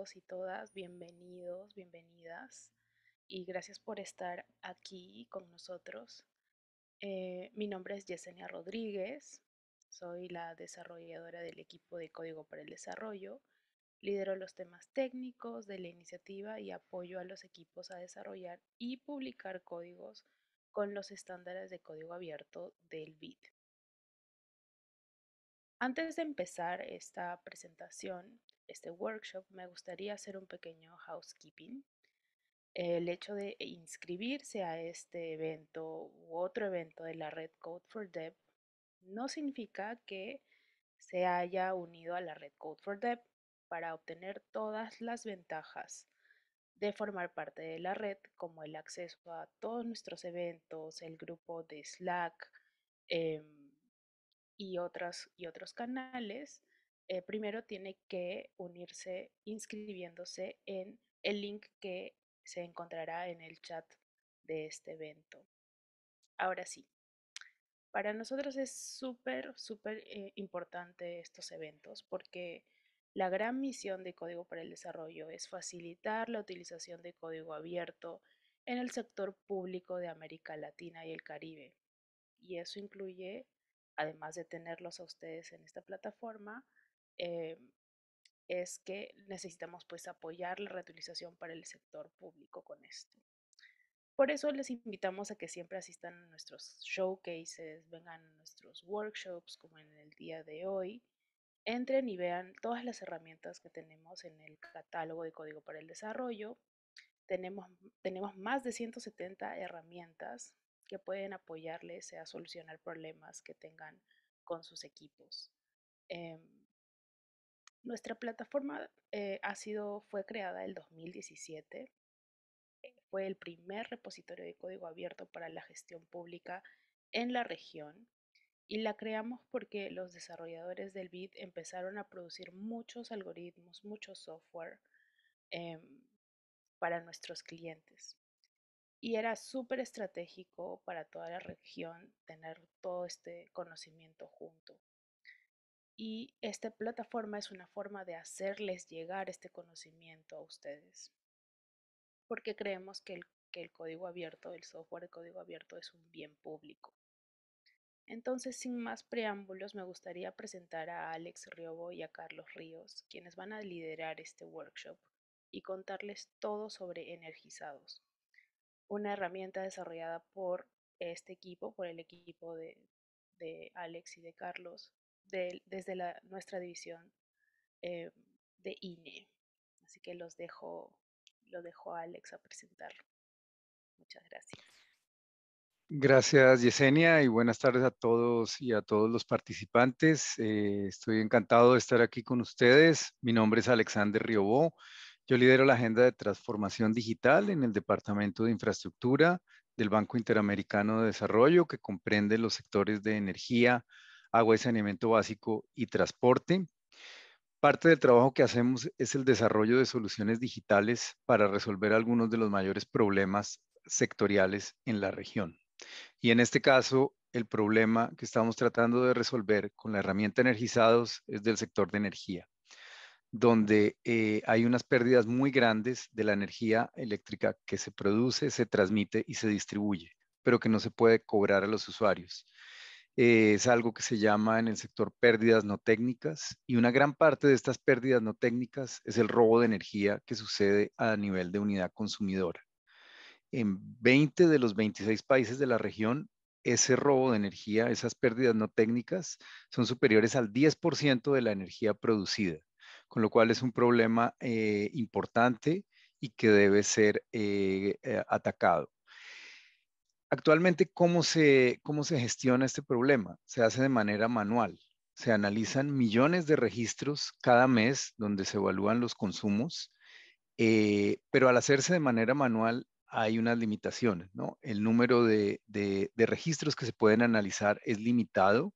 todos y todas, bienvenidos, bienvenidas y gracias por estar aquí con nosotros. Mi nombre es Yesenia Rodríguez, soy la desarrolladora del equipo de Código para el Desarrollo, lidero los temas técnicos de la iniciativa y apoyo a los equipos a desarrollar y publicar códigos con los estándares de código abierto del BID. Antes de empezar esta presentación, este workshop, me gustaría hacer un pequeño housekeeping. El hecho de inscribirse a este evento u otro evento de la red Code for Dev no significa que se haya unido a la red Code for Dev para obtener todas las ventajas de formar parte de la red, como el acceso a todos nuestros eventos, el grupo de Slack, y otros canales. Primero tiene que unirse inscribiéndose en el link que se encontrará en el chat de este evento. Ahora sí, para nosotros es súper importante estos eventos porque la gran misión de Código para el Desarrollo es facilitar la utilización de código abierto en el sector público de América Latina y el Caribe. Y eso incluye, además de tenerlos a ustedes en esta plataforma, eh, es que necesitamos pues apoyar la reutilización para el sector público con esto. Por eso les invitamos a que siempre asistan a nuestros showcases, vengan a nuestros workshops como en el día de hoy, entren y vean todas las herramientas que tenemos en el catálogo de Código para el Desarrollo. Tenemos, tenemos más de 170 herramientas que pueden apoyarles a solucionar problemas que tengan con sus equipos. Eh, Nuestra plataforma fue creada el 2017. Fue el primer repositorio de código abierto para la gestión pública en la región y la creamos porque los desarrolladores del BID empezaron a producir muchos algoritmos, mucho software eh, para nuestros clientes. Y era súper estratégico para toda la región tener todo este conocimiento junto. Y esta plataforma es una forma de hacerles llegar este conocimiento a ustedes, porque creemos que el código abierto, el software de código abierto es un bien público. Entonces, sin más preámbulos, me gustaría presentar a Alex Riobo y a Carlos Ríos, quienes van a liderar este workshop y contarles todo sobre Energizados, una herramienta desarrollada por este equipo, por el equipo de Alex y de Carlos, desde nuestra división eh, de INE. Así que lo dejo a Alex a presentar. Muchas gracias. Gracias, Yesenia, y buenas tardes a todos y a todos los participantes. Estoy encantado de estar aquí con ustedes. Mi nombre es Alexander Riobó. Yo lidero la agenda de transformación digital en el Departamento de Infraestructura del Banco Interamericano de Desarrollo, que comprende los sectores de energía, agua y saneamiento básico y transporte. Parte del trabajo que hacemos es el desarrollo de soluciones digitales para resolver algunos de los mayores problemas sectoriales en la región. Y en este caso, el problema que estamos tratando de resolver con la herramienta Energizados es del sector de energía, donde hay unas pérdidas muy grandes de la energía eléctrica que se produce, se transmite y se distribuye, pero que no se puede cobrar a los usuarios. Es algo que se llama en el sector pérdidas no técnicas y una gran parte de estas pérdidas no técnicas es el robo de energía que sucede a nivel de unidad consumidora. En 20 de los 26 países de la región, ese robo de energía, esas pérdidas no técnicas, son superiores al 10% de la energía producida, con lo cual es un problema importante y que debe ser atacado. Actualmente, cómo se gestiona este problema? Se hace de manera manual. Se analizan millones de registros cada mes donde se evalúan los consumos, pero al hacerse de manera manual hay unas limitaciones, ¿no? El número de registros que se pueden analizar es limitado.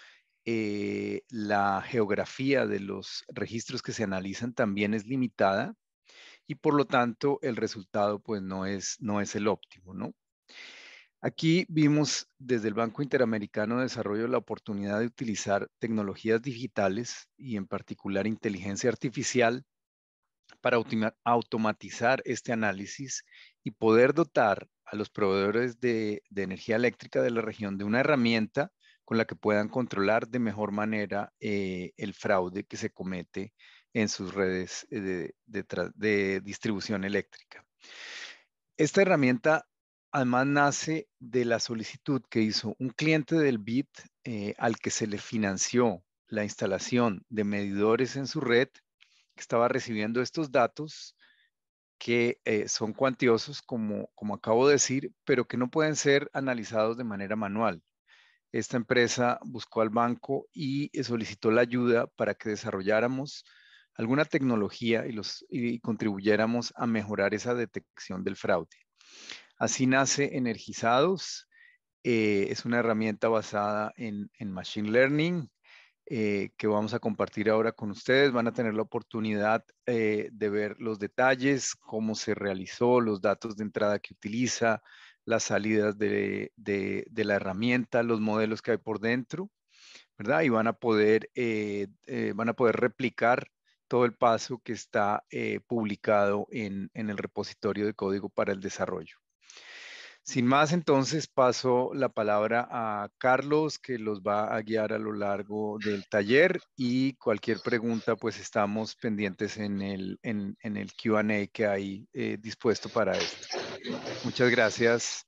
La geografía de los registros que se analizan también es limitada y por lo tanto el resultado pues no es el óptimo, ¿no? Aquí vimos desde el Banco Interamericano de Desarrollo la oportunidad de utilizar tecnologías digitales y en particular inteligencia artificial para automatizar este análisis y poder dotar a los proveedores de energía eléctrica de la región de una herramienta con la que puedan controlar de mejor manera el fraude que se comete en sus redes de distribución eléctrica. Esta herramienta además nace de la solicitud que hizo un cliente del BID al que se le financió la instalación de medidores en su red, que estaba recibiendo estos datos que son cuantiosos, como acabo de decir, pero que no pueden ser analizados de manera manual. Esta empresa buscó al banco y solicitó la ayuda para que desarrolláramos alguna tecnología y contribuyéramos a mejorar esa detección del fraude. Así nace Energizados. Es una herramienta basada en Machine Learning que vamos a compartir ahora con ustedes. Van a tener la oportunidad de ver los detalles, cómo se realizó, los datos de entrada que utiliza, las salidas de la herramienta, los modelos que hay por dentro, ¿verdad? Y van a poder replicar todo el paso que está publicado en el repositorio de código para el desarrollo. Sin más, entonces paso la palabra a Carlos, que los va a guiar a lo largo del taller, y cualquier pregunta, pues estamos pendientes en el Q&A que hay dispuesto para esto. Muchas gracias.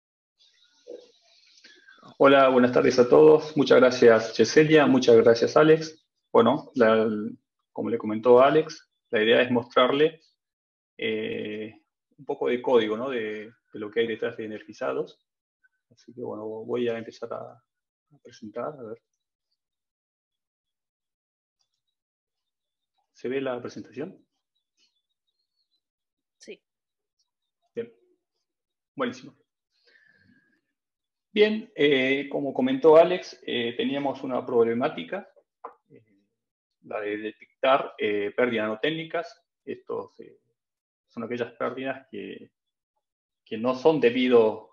Hola, buenas tardes a todos. Muchas gracias, Yesenia. Muchas gracias, Alex. Bueno, como le comentó Alex, la idea es mostrarle un poco de código, ¿no? de lo que hay detrás de Energizados. Así que, bueno, voy a empezar a presentar. A ver. ¿Se ve la presentación? Sí. Bien. Buenísimo. Bien, como comentó Alex, teníamos una problemática, la de detectar pérdidas no técnicas. Estos son aquellas pérdidas que no son debido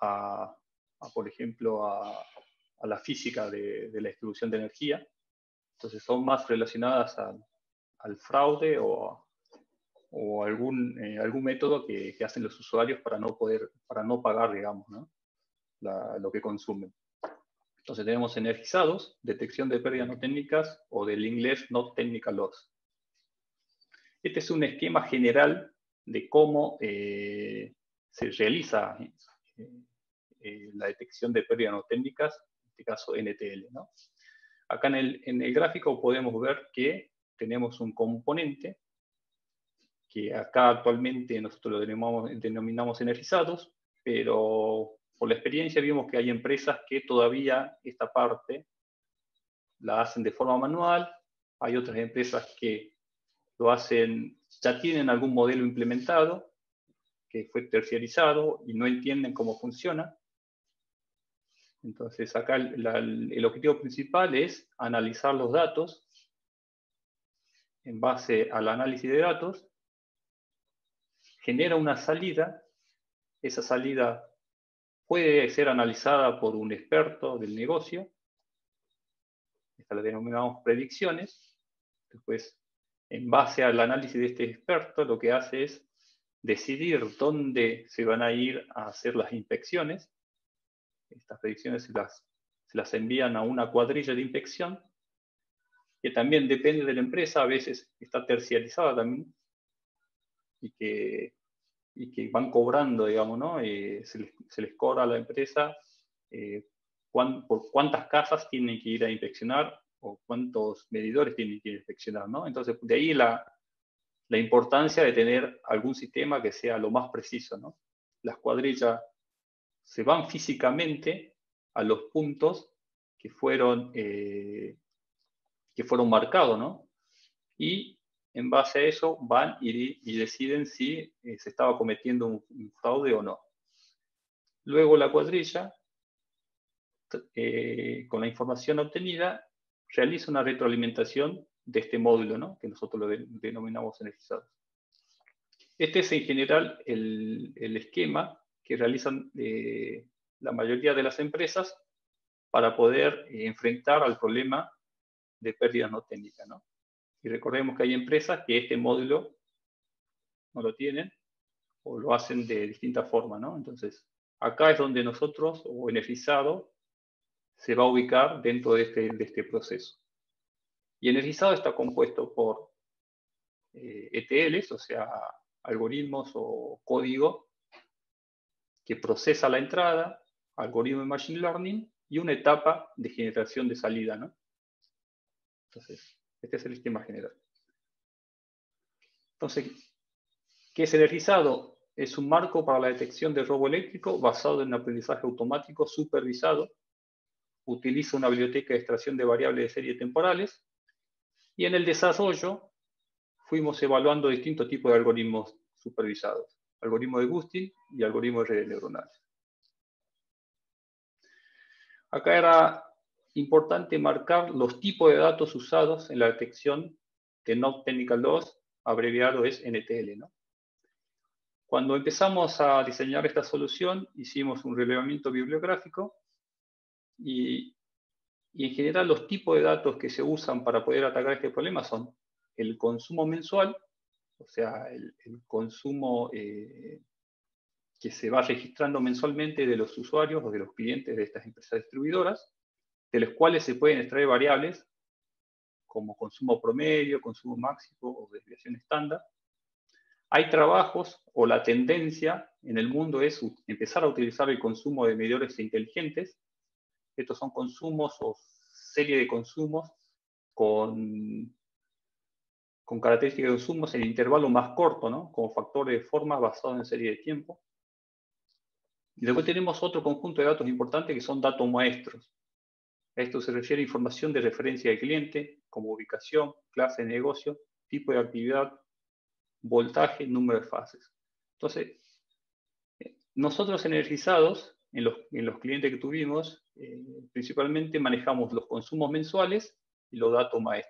por ejemplo, a la física de la distribución de energía. Entonces son más relacionadas al fraude o algún método que hacen los usuarios para no pagar, digamos, ¿no? Lo que consumen. Entonces tenemos Energizados, detección de pérdidas no técnicas, o del inglés Not Technical Loss. Este es un esquema general de cómo se realiza la detección de pérdidas no técnicas, en este caso NTL, ¿no? Acá en el gráfico podemos ver que tenemos un componente que acá actualmente nosotros lo denominamos Energizados, pero por la experiencia vimos que hay empresas que todavía esta parte la hacen de forma manual, hay otras empresas que lo hacen, ya tienen algún modelo implementado, que fue terciarizado y no entienden cómo funciona. Entonces acá el objetivo principal es analizar los datos en base al análisis de datos, genera una salida, esa salida puede ser analizada por un experto del negocio, esta la denominamos predicciones. Después, en base al análisis de este experto, lo que hace es decidir dónde se van a ir a hacer las inspecciones. Estas predicciones se las envían a una cuadrilla de inspección, que también depende de la empresa, a veces está terciarizada también, y que van cobrando, digamos, ¿no? Se les cobra a la empresa por cuántas casas tienen que ir a inspeccionar o cuántos medidores tienen que ir a inspeccionar, ¿no? Entonces, de ahí la importancia de tener algún sistema que sea lo más preciso, ¿no? Las cuadrillas se van físicamente a los puntos que fueron marcados, ¿no? Y en base a eso van y deciden si se estaba cometiendo un fraude o no. Luego la cuadrilla, con la información obtenida, realiza una retroalimentación de este módulo, ¿no? Que nosotros lo denominamos Energizados. Este es en general el esquema que realizan la mayoría de las empresas para poder enfrentar al problema de pérdidas no técnicas, ¿no? Y recordemos que hay empresas que este módulo no lo tienen, o lo hacen de distinta forma, ¿no? Entonces, acá es donde nosotros, o energizado, se va a ubicar dentro de este proceso. Y energizado está compuesto por ETLs, o sea, algoritmos o código que procesa la entrada, algoritmo de Machine Learning, y una etapa de generación de salida, ¿no? Entonces, este es el esquema general. Entonces, ¿qué es energizado? Es un marco para la detección de robo eléctrico basado en aprendizaje automático supervisado. Utiliza una biblioteca de extracción de variables de serie temporales. Y en el desarrollo fuimos evaluando distintos tipos de algoritmos supervisados. Algoritmo de Gustin y algoritmo de redes neuronales. Acá era importante marcar los tipos de datos usados en la detección de Not Technical Loss, abreviado es NTL, ¿no? Cuando empezamos a diseñar esta solución, hicimos un relevamiento bibliográfico y en general los tipos de datos que se usan para poder atacar este problema son el consumo mensual, o sea, el consumo que se va registrando mensualmente de los usuarios o de los clientes de estas empresas distribuidoras, de los cuales se pueden extraer variables como consumo promedio, consumo máximo o desviación estándar. Hay trabajos o la tendencia en el mundo es empezar a utilizar el consumo de medidores inteligentes. Estos son consumos o serie de consumos con características de consumos en intervalo más corto, ¿no? Como factor de forma basado en serie de tiempo. Y después tenemos otro conjunto de datos importantes que son datos maestros. A esto se refiere a información de referencia del cliente, como ubicación, clase de negocio, tipo de actividad, voltaje, número de fases. Entonces, nosotros energizados, en los clientes que tuvimos, principalmente manejamos los consumos mensuales y los datos maestros.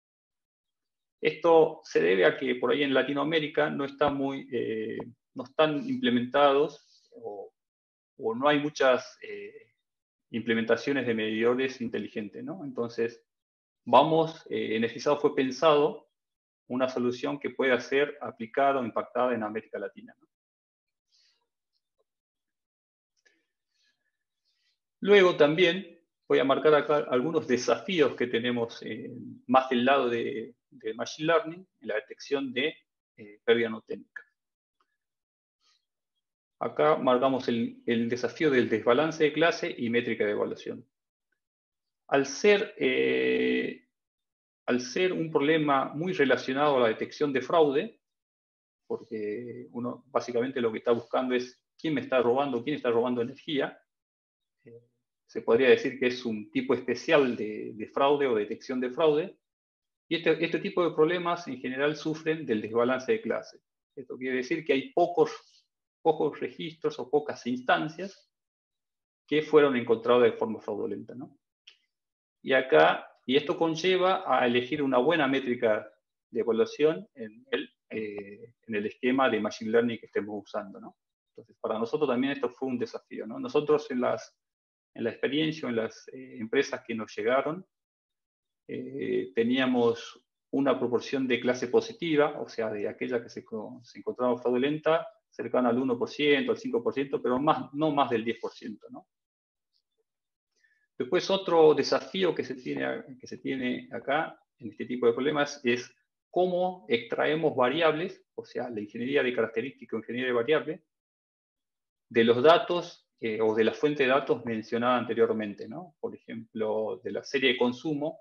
Esto se debe a que por ahí en Latinoamérica no están implementados o no hay muchas implementaciones de medidores inteligentes, ¿no? Entonces, energizado fue pensado una solución que pueda ser aplicada o impactada en América Latina, ¿no? Luego también voy a marcar acá algunos desafíos que tenemos más del lado de Machine Learning en la detección de pérdida no técnica. Acá marcamos el desafío del desbalance de clase y métrica de evaluación. Al ser un problema muy relacionado a la detección de fraude, porque uno básicamente lo que está buscando es quién me está robando, quién está robando energía, se podría decir que es un tipo especial de fraude o detección de fraude, y este tipo de problemas en general sufren del desbalance de clase. Esto quiere decir que hay pocos registros o pocas instancias que fueron encontrados de forma fraudulenta, ¿no? Y esto conlleva a elegir una buena métrica de evaluación en el esquema de Machine Learning que estemos usando, ¿no? Entonces, para nosotros también esto fue un desafío, ¿no? Nosotros en la experiencia, en las empresas que nos llegaron, teníamos una proporción de clase positiva, o sea, de aquella que se encontraba fraudulenta, cercana al 1%, al 5%, pero no más del 10%, ¿no? Después otro desafío que se tiene acá en este tipo de problemas es cómo extraemos variables, o sea, la ingeniería de característica o ingeniería de variable, de los datos o de la fuente de datos mencionada anteriormente, ¿no? Por ejemplo, de la serie de consumo,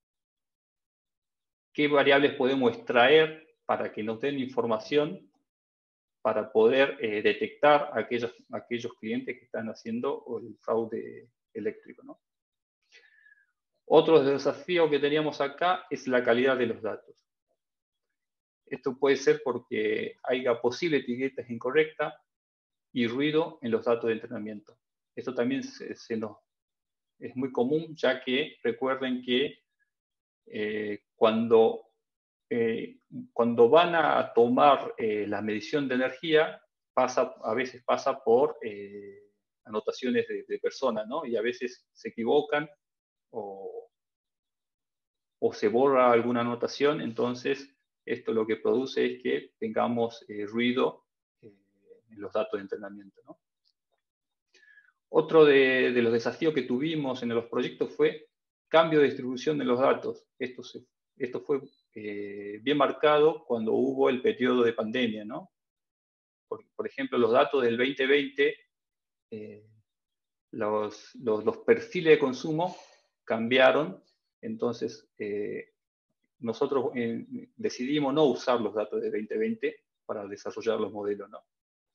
qué variables podemos extraer para que nos den información para poder detectar a aquellos clientes que están haciendo el fraude eléctrico, ¿no? Otro desafío que teníamos acá es la calidad de los datos. Esto puede ser porque haya posible etiquetas incorrectas y ruido en los datos de entrenamiento. Esto también es muy común, ya que recuerden que cuando van a tomar la medición de energía, a veces pasa por anotaciones de personas, ¿no? Y a veces se equivocan o se borra alguna anotación, entonces Esto lo que produce es que tengamos ruido en los datos de entrenamiento, ¿no? Otro de los desafíos que tuvimos en los proyectos fue cambio de distribución de los datos. Esto fue bien marcado cuando hubo el periodo de pandemia, ¿no? Por ejemplo, los datos del 2020, los perfiles de consumo cambiaron, entonces nosotros decidimos no usar los datos de 2020 para desarrollar los modelos, ¿no?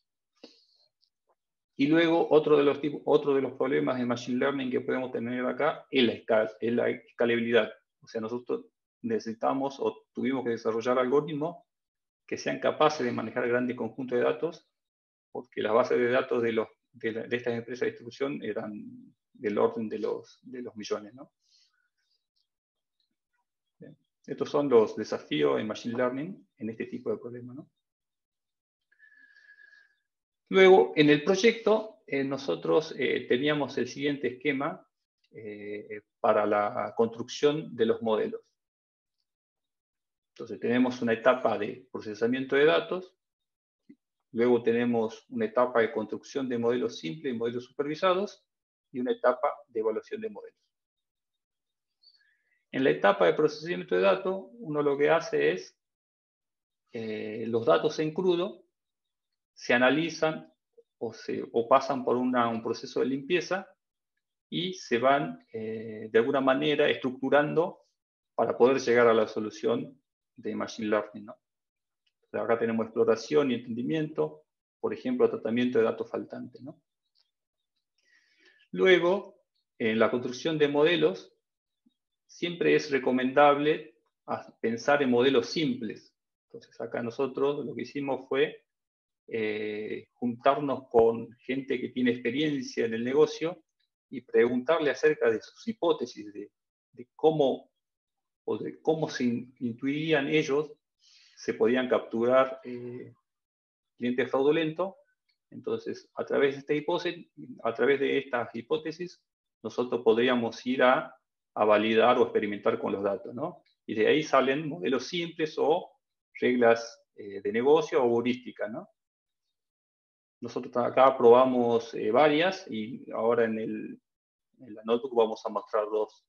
Y luego otro de los problemas de Machine Learning que podemos tener acá es la escalabilidad. O sea, nosotros necesitamos o tuvimos que desarrollar algoritmos que sean capaces de manejar grandes conjuntos de datos, porque las bases de datos de estas empresas de distribución eran del orden de los millones, ¿no? Bien. Estos son los desafíos en Machine Learning en este tipo de problemas, ¿no? Luego, en el proyecto, nosotros teníamos el siguiente esquema para la construcción de los modelos. Entonces, tenemos una etapa de procesamiento de datos, luego tenemos una etapa de construcción de modelos simples y modelos supervisados, y una etapa de evaluación de modelos. En la etapa de procesamiento de datos, uno lo que hace es, los datos en crudo se analizan o pasan por un proceso de limpieza y se van de alguna manera estructurando para poder llegar a la solución de Machine Learning, ¿no? Acá tenemos exploración y entendimiento, por ejemplo, tratamiento de datos faltantes, ¿no? Luego, en la construcción de modelos, siempre es recomendable pensar en modelos simples. Entonces, acá nosotros lo que hicimos fue juntarnos con gente que tiene experiencia en el negocio y preguntarle acerca de sus hipótesis, de cómo se intuirían ellos, se podían capturar clientes fraudulentos. Entonces, a través de estas hipótesis, nosotros podríamos ir a validar o experimentar con los datos, ¿no? Y de ahí salen modelos simples o reglas de negocio o heurísticas, ¿no? Nosotros acá probamos varias y ahora en la notebook vamos a mostrar dos.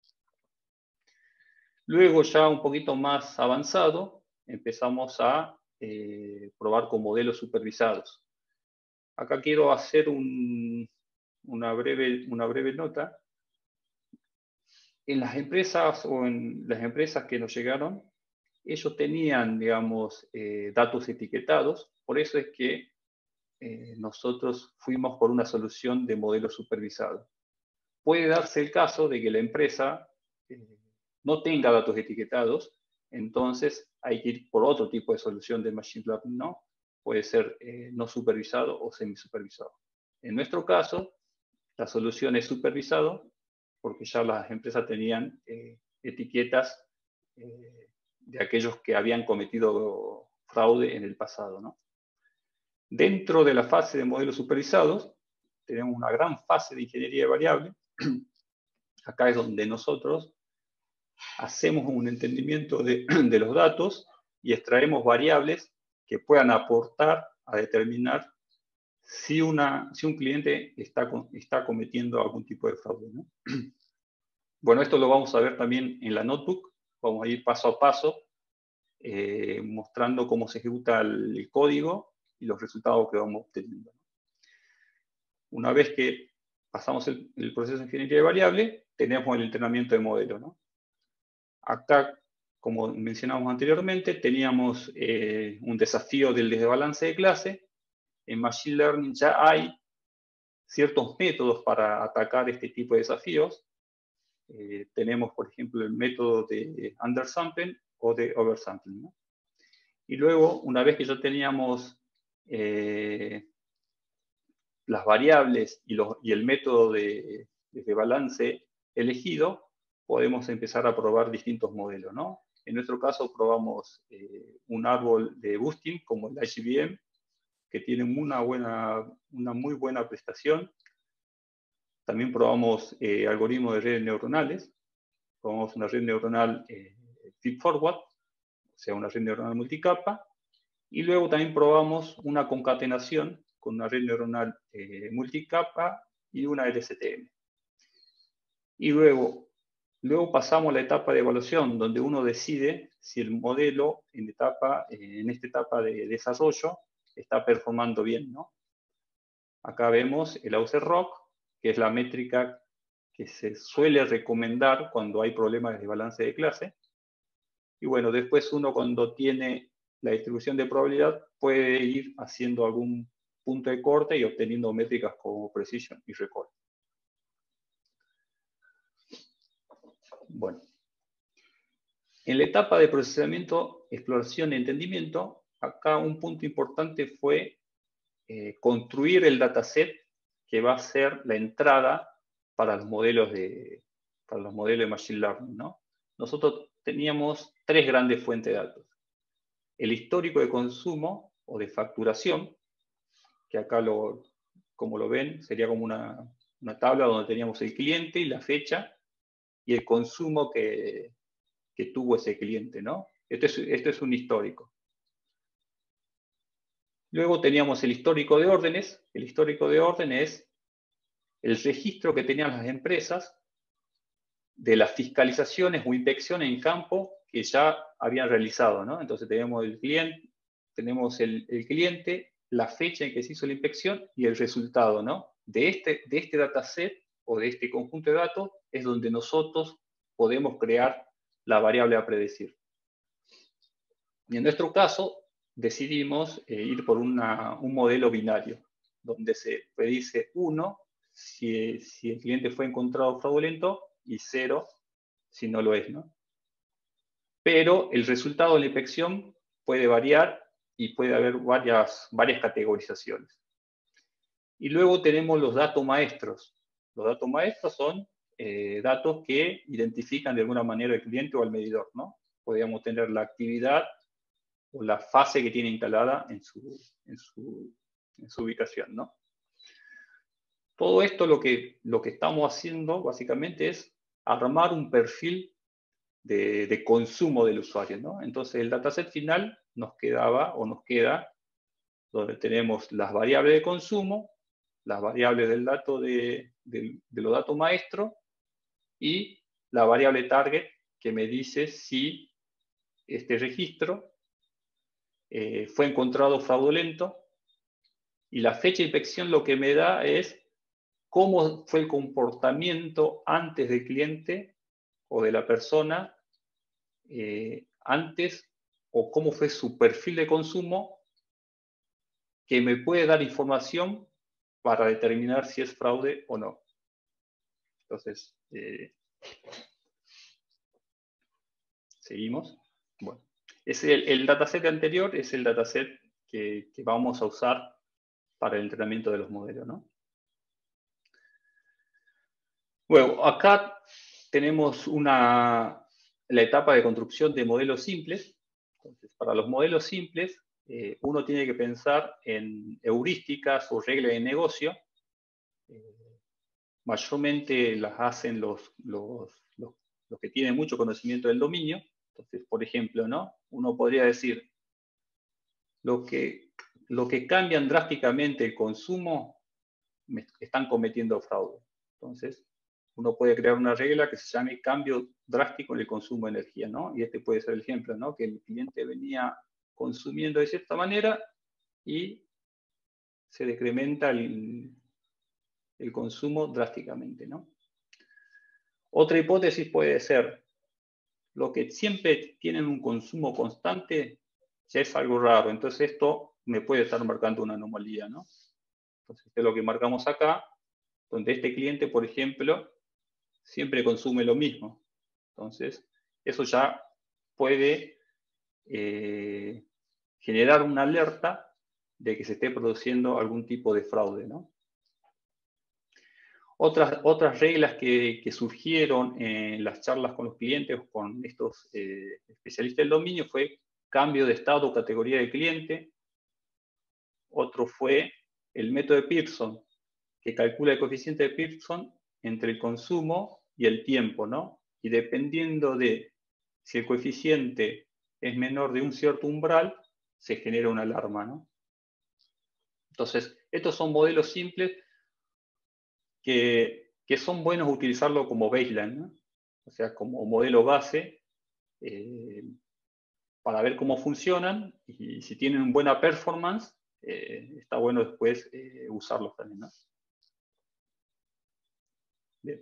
Luego, ya un poquito más avanzado, empezamos a probar con modelos supervisados. Acá quiero hacer una breve nota. En las empresas que nos llegaron, ellos tenían, digamos, datos etiquetados. Por eso es que nosotros fuimos por una solución de modelo supervisado. Puede darse el caso de que la empresa no tenga datos etiquetados, entonces hay que ir por otro tipo de solución de Machine Learning, ¿no? Puede ser no supervisado o semisupervisado. En nuestro caso, la solución es supervisado, porque ya las empresas tenían etiquetas de aquellos que habían cometido fraude en el pasado, ¿no? Dentro de la fase de modelos supervisados, tenemos una gran fase de ingeniería de variables. Acá es donde nosotros hacemos un entendimiento de los datos y extraemos variables que puedan aportar a determinar si un cliente está cometiendo algún tipo de fraude, ¿no? Bueno, esto lo vamos a ver también en la notebook. Vamos a ir paso a paso mostrando cómo se ejecuta el código y los resultados que vamos obteniendo. Una vez que pasamos el proceso de ingeniería de variable, tenemos el entrenamiento de modelo, ¿no? Acá, como mencionamos anteriormente, teníamos un desafío del desbalance de clase. En Machine Learning ya hay ciertos métodos para atacar este tipo de desafíos. Tenemos, por ejemplo, el método de undersampling o de oversampling, ¿no? Y luego, una vez que ya teníamos las variables y el método de balance elegido, podemos empezar a probar distintos modelos, ¿no? En nuestro caso, probamos un árbol de boosting, como el ICBM, que tiene una muy buena prestación. También probamos algoritmos de redes neuronales. Probamos una red neuronal feed-forward, o sea, una red neuronal multicapa, y luego también probamos una concatenación con una red neuronal multicapa y una LSTM. Y luego pasamos a la etapa de evaluación, donde uno decide si el modelo en esta etapa de desarrollo está performando bien, ¿no? Acá vemos el Aucer-ROC, que es la métrica que se suele recomendar cuando hay problemas de balance de clase. Y bueno, después uno, cuando tiene la distribución de probabilidad, puede ir haciendo algún punto de corte y obteniendo métricas como precision y recorte. Bueno, en la etapa de procesamiento, exploración y entendimiento, acá un punto importante fue construir el dataset que va a ser la entrada para los modelos de Machine Learning, ¿no? Nosotros teníamos 3 grandes fuentes de datos. El histórico de consumo o de facturación, que acá, como lo ven, sería como una tabla donde teníamos el cliente y la fecha y el consumo que tuvo ese cliente, ¿no? Esto es un histórico. Luego teníamos el histórico de órdenes. El histórico de órdenes es el registro que tenían las empresas de las fiscalizaciones o inspecciones en campo que ya habían realizado, ¿no? Entonces tenemos el cliente, la fecha en que se hizo la inspección y el resultado, ¿no? De este dataset o de este conjunto de datos es donde nosotros podemos crear la variable a predecir. Y en nuestro caso decidimos ir por un modelo binario, donde se predice 1 si el cliente fue encontrado fraudulento y 0 si no lo es, ¿no? Pero el resultado de la inspección puede variar y puede haber varias categorizaciones. Y luego tenemos los datos maestros. Los datos maestros son datos que identifican de alguna manera al cliente o al medidor, ¿no? Podríamos tener la actividad o la fase que tiene instalada en su ubicación, ¿no? Todo esto lo que estamos haciendo básicamente es armar un perfil de consumo del usuario, ¿no? Entonces el dataset final nos queda donde tenemos las variables de consumo, las variables del dato de los datos maestros y la variable target que me dice si este registro fue encontrado fraudulento, y la fecha de inspección lo que me da es cómo fue el comportamiento antes del cliente o de la persona antes, o cómo fue su perfil de consumo, que me puede dar información para determinar si es fraude o no. Entonces, seguimos. Bueno, el dataset anterior es el dataset que vamos a usar para el entrenamiento de los modelos, ¿no? Bueno, acá tenemos la etapa de construcción de modelos simples. Entonces, para los modelos simples, uno tiene que pensar en heurísticas o reglas de negocio. Mayormente las hacen los que tienen mucho conocimiento del dominio. Entonces, por ejemplo, ¿no? Uno podría decir, lo que cambian drásticamente el consumo, están cometiendo fraude. Entonces, uno puede crear una regla que se llame cambio drástico en el consumo de energía, ¿no? Y este puede ser el ejemplo, ¿no? Que el cliente venía consumiendo de cierta manera y se decrementa el consumo drásticamente, ¿no? Otra hipótesis puede ser, lo que siempre tienen un consumo constante ya es algo raro, entonces esto me puede estar marcando una anomalía, ¿no? Entonces esto es lo que marcamos acá, donde este cliente, por ejemplo, siempre consume lo mismo. Entonces, eso ya puede generar una alerta de que se esté produciendo algún tipo de fraude, ¿no? Otras reglas que surgieron en las charlas con los clientes o con estos especialistas del dominio fue cambio de estado o categoría de cliente. Otro fue el método de Pearson, que calcula el coeficiente de Pearson entre el consumo y el tiempo, ¿no? Y dependiendo de si el coeficiente es menor de un cierto umbral, se genera una alarma, ¿no? Entonces, estos son modelos simples que son buenos utilizarlo como baseline, ¿no? O sea, como modelo base, para ver cómo funcionan, y si tienen buena performance, está bueno después usarlos también, ¿no? Bien.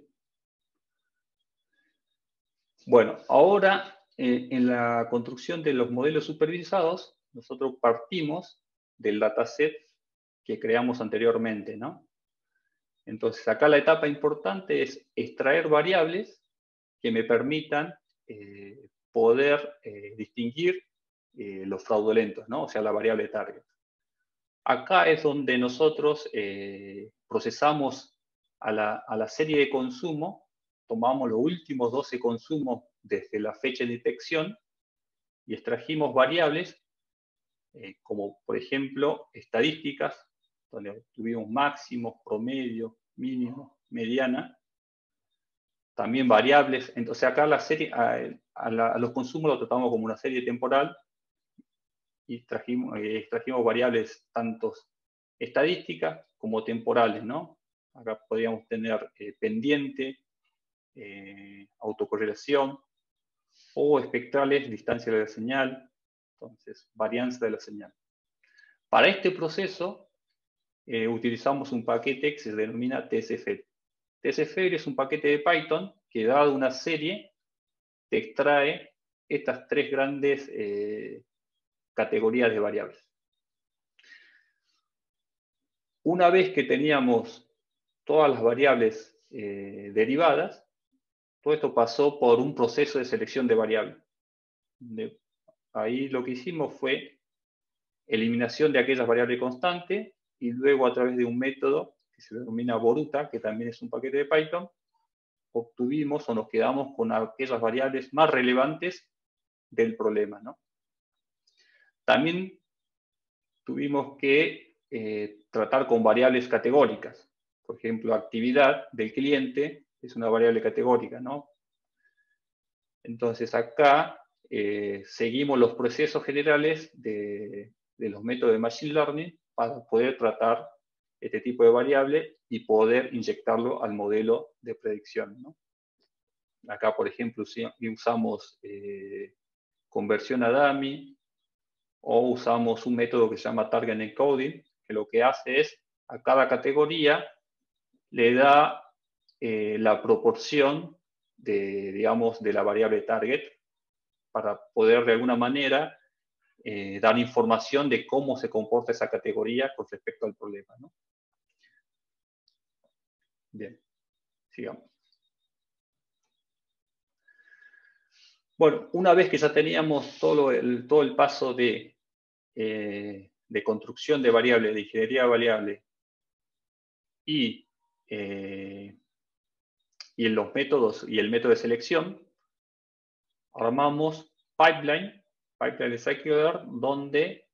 Bueno, ahora en la construcción de los modelos supervisados, nosotros partimos del dataset que creamos anteriormente, ¿no? Entonces, acá la etapa importante es extraer variables que me permitan poder distinguir los fraudulentos, ¿no? O sea, la variable target. Acá es donde nosotros procesamos a la serie de consumo, tomamos los últimos 12 consumos desde la fecha de detección y extrajimos variables como, por ejemplo, estadísticas, donde tuvimos máximos, promedio, mínimo, mediana. También variables. Entonces acá la serie, a los consumos lo tratamos como una serie temporal y extrajimos variables tanto estadísticas como temporales, ¿no? Acá podríamos tener pendiente, autocorrelación, o espectrales, distancia de la señal, entonces varianza de la señal. Para este proceso utilizamos un paquete que se denomina TSFL. TSFL es un paquete de Python que, dado una serie, te extrae estas tres grandes categorías de variables. Una vez que teníamos todas las variables derivadas, todo esto pasó por un proceso de selección de variables. Ahí lo que hicimos fue eliminación de aquellas variables constantes y luego, a través de un método que se denomina Boruta, que también es un paquete de Python, obtuvimos o nos quedamos con aquellas variables más relevantes del problema, ¿no? También tuvimos que tratar con variables categóricas. Por ejemplo, actividad del cliente es una variable categórica, ¿no? Entonces acá seguimos los procesos generales de los métodos de Machine Learning para poder tratar este tipo de variable y poder inyectarlo al modelo de predicción, ¿no? Acá, por ejemplo, usamos conversión a dummy, o usamos un método que se llama target encoding, que lo que hace es, a cada categoría le da la proporción de, digamos, de la variable target, para poder de alguna manera dar información de cómo se comporta esa categoría con respecto al problema, ¿no? Bien, sigamos. Bueno, una vez que ya teníamos todo el paso de construcción de variables, de ingeniería variable y en los métodos y el método de selección, armamos pipeline de scikit-learn, donde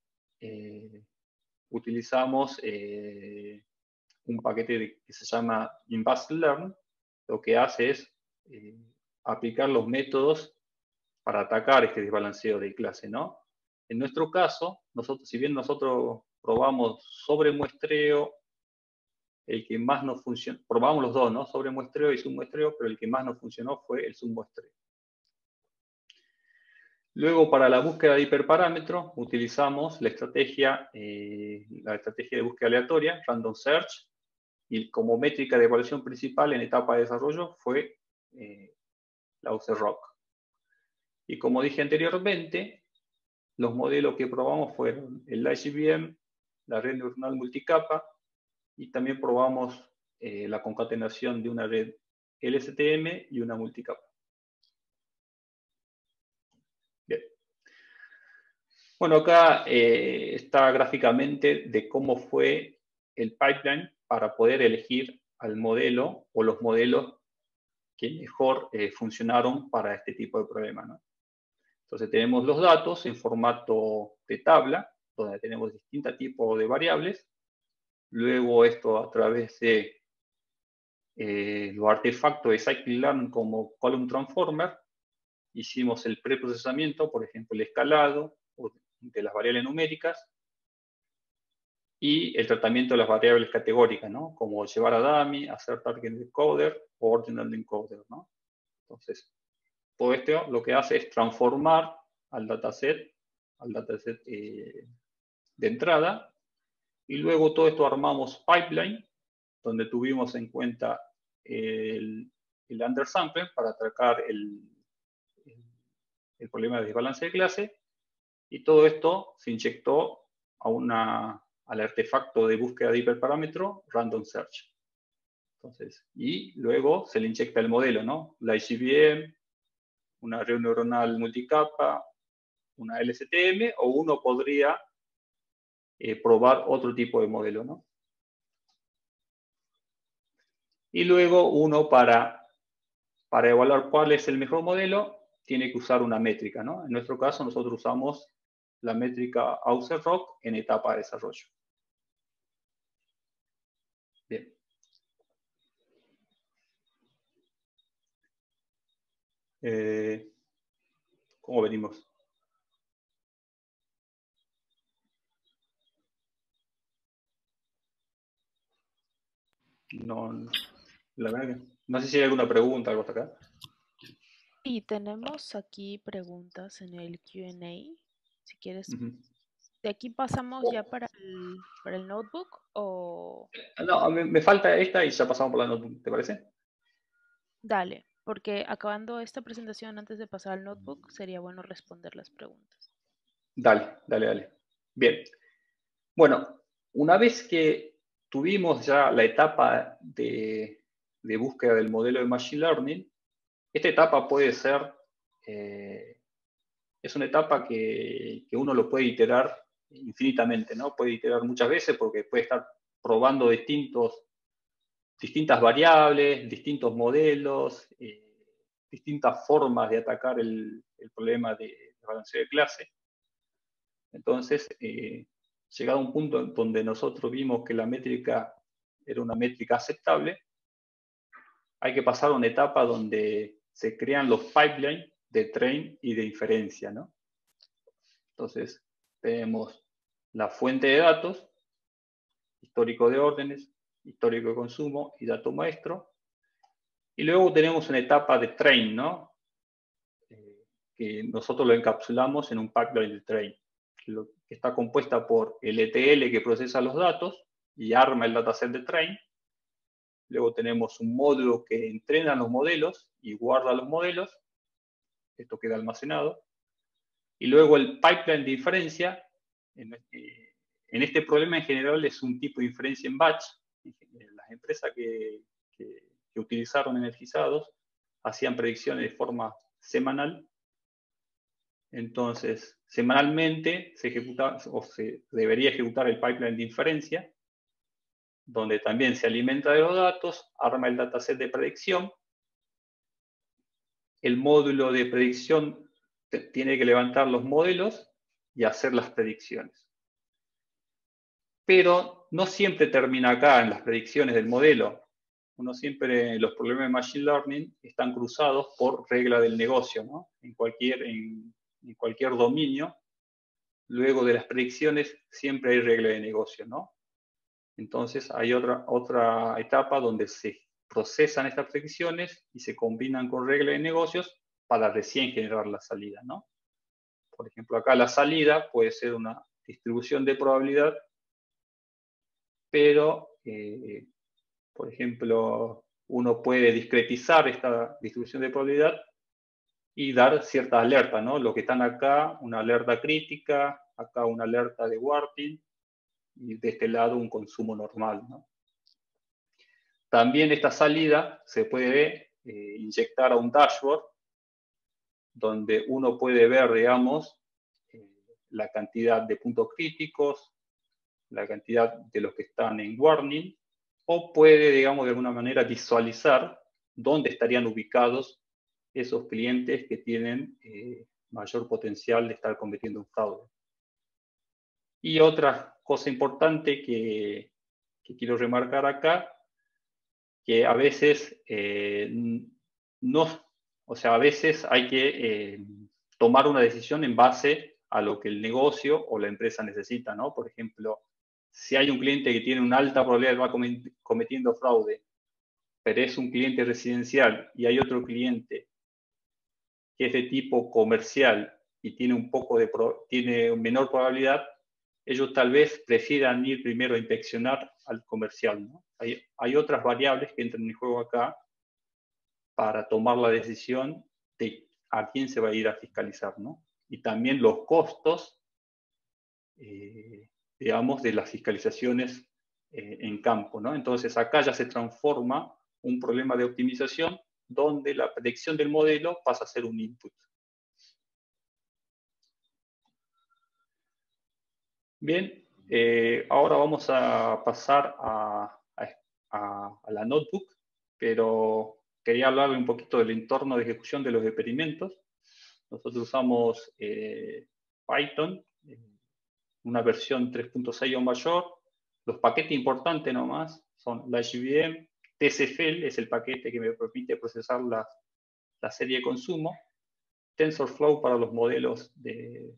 utilizamos un paquete que se llama InvastLearn. Lo que hace es aplicar los métodos para atacar este desbalanceo de clase, ¿no? En nuestro caso, si bien nosotros probamos sobremuestreo, el que más nos funcionó, probamos los dos, ¿no? Sobremuestreo y submuestreo, pero el que más nos funcionó fue el submuestreo. Luego, para la búsqueda de hiperparámetros, utilizamos la estrategia de búsqueda aleatoria, Random Search, y como métrica de evaluación principal en etapa de desarrollo fue la UCRock. Y como dije anteriormente, los modelos que probamos fueron el ICBM, la red neuronal multicapa, y también probamos la concatenación de una red LSTM y una multicapa. Bien. Bueno, acá está gráficamente de cómo fue el pipeline para poder elegir al modelo o los modelos que mejor funcionaron para este tipo de problema, ¿no? Entonces tenemos los datos en formato de tabla, donde tenemos distintos tipos de variables. Luego esto a través de los artefactos de scikit-learn como Column Transformer, hicimos el preprocesamiento, por ejemplo, el escalado de las variables numéricas y el tratamiento de las variables categóricas, ¿no? Como llevar a dummy, hacer target encoder o ordinal encoder, ¿no? Entonces, todo esto lo que hace es transformar al dataset de entrada, y luego todo esto armamos pipeline, donde tuvimos en cuenta el undersample para atacar el problema de desbalance de clase, y todo esto se inyectó al artefacto de búsqueda de hiperparámetro random search. Entonces, y luego se le inyecta el modelo, ¿no? La ICBM, una red neuronal multicapa, una LSTM, o uno podría probar otro tipo de modelo, ¿no? Y luego uno para evaluar cuál es el mejor modelo, tiene que usar una métrica, ¿no? En nuestro caso, nosotros usamos la métrica Auser-Rock en etapa de desarrollo. Bien. ¿Cómo venimos? No, la verdad que no sé si hay alguna pregunta, algo hasta acá. Y tenemos aquí preguntas en el Q&A. Si quieres, de aquí pasamos ya para el notebook o... No, me falta esta y ya pasamos por la notebook, ¿te parece? Dale, porque acabando esta presentación antes de pasar al notebook, sería bueno responder las preguntas. Dale, dale, dale. Bien. Bueno, una vez que tuvimos ya la etapa de búsqueda del modelo de Machine Learning, esta etapa puede ser, es una etapa que uno lo puede iterar infinitamente, ¿no? Puede iterar muchas veces porque puede estar probando distintas variables, distintos modelos, distintas formas de atacar el problema de balanceo de clase. Entonces, llegado a un punto en donde nosotros vimos que la métrica era una métrica aceptable, hay que pasar a una etapa donde se crean los pipelines de train y de inferencia, ¿no? Entonces, tenemos la fuente de datos, histórico de órdenes, histórico de consumo y dato maestro. Y luego tenemos una etapa de train, ¿no? Que nosotros lo encapsulamos en un pipeline de train, que está compuesta por el ETL que procesa los datos y arma el dataset de train. Luego tenemos un módulo que entrena los modelos y guarda los modelos. Esto queda almacenado. Y luego el pipeline de inferencia. En este problema en general es un tipo de inferencia en batch. Las empresas que utilizaron energizados hacían predicciones de forma semanal. Entonces, semanalmente se ejecuta o se debería ejecutar el pipeline de inferencia, donde también se alimenta de los datos, arma el dataset de predicción. El módulo de predicción tiene que levantar los modelos y hacer las predicciones. Pero no siempre termina acá en las predicciones del modelo. Uno siempre, los problemas de Machine Learning están cruzados por regla del negocio, ¿no? En cualquier dominio, luego de las predicciones siempre hay regla de negocio, ¿no? Entonces hay otra etapa donde se procesan estas predicciones y se combinan con regla de negocios para recién generar la salida, ¿no? Por ejemplo, acá la salida puede ser una distribución de probabilidad, pero, por ejemplo, uno puede discretizar esta distribución de probabilidad y dar cierta alerta, ¿no? Lo que están acá, una alerta crítica, acá una alerta de warping, y de este lado un consumo normal, ¿no? También esta salida se puede inyectar a un dashboard donde uno puede ver, digamos, la cantidad de puntos críticos, la cantidad de los que están en warning, o puede, digamos, de alguna manera visualizar dónde estarían ubicados esos clientes que tienen mayor potencial de estar cometiendo un fraude. Y otra cosa importante que quiero remarcar acá, que a veces no O sea, a veces hay que tomar una decisión en base a lo que el negocio o la empresa necesita, ¿no? Por ejemplo, si hay un cliente que tiene una alta probabilidad de va cometiendo fraude, pero es un cliente residencial y hay otro cliente que es de tipo comercial y tiene tiene menor probabilidad, ellos tal vez prefieran ir primero a inspeccionar al comercial, ¿no? Hay otras variables que entran en juego acá para tomar la decisión de a quién se va a ir a fiscalizar, ¿no? Y también los costos, digamos, de las fiscalizaciones en campo, ¿no? Entonces acá ya se transforma un problema de optimización donde la predicción del modelo pasa a ser un input. Bien, ahora vamos a pasar a la notebook, pero quería hablarle un poquito del entorno de ejecución de los experimentos. Nosotros usamos Python, una versión 3.6 o mayor. Los paquetes importantes nomás son la JVM, TCFL es el paquete que me permite procesar la serie de consumo, TensorFlow para los modelos de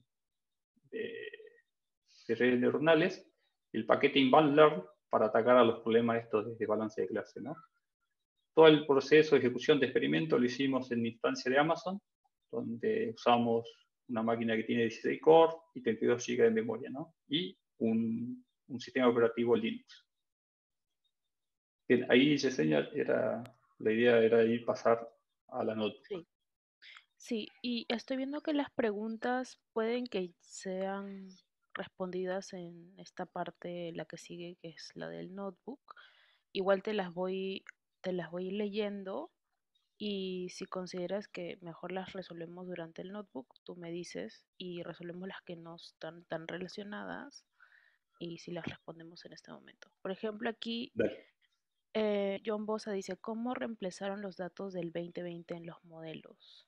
redes neuronales, y el paquete InBandLearn para atacar a los problemas estos de balance de clase, ¿no? Todo el proceso de ejecución de experimentos lo hicimos en instancia de Amazon, donde usamos una máquina que tiene 16 cores y 32 GB de memoria, ¿no? Y un sistema operativo Linux. Bien, ahí, Yesenia, la idea era ir pasar a la notebook. Sí. Sí, y estoy viendo que las preguntas pueden que sean respondidas en esta parte, la que sigue, que es la del notebook. Igual te las voy leyendo y si consideras que mejor las resolvemos durante el notebook, tú me dices y resolvemos las que no están tan relacionadas y si las respondemos en este momento. Por ejemplo, aquí Dale. John Bosa dice, ¿cómo reemplazaron los datos del 2020 en los modelos?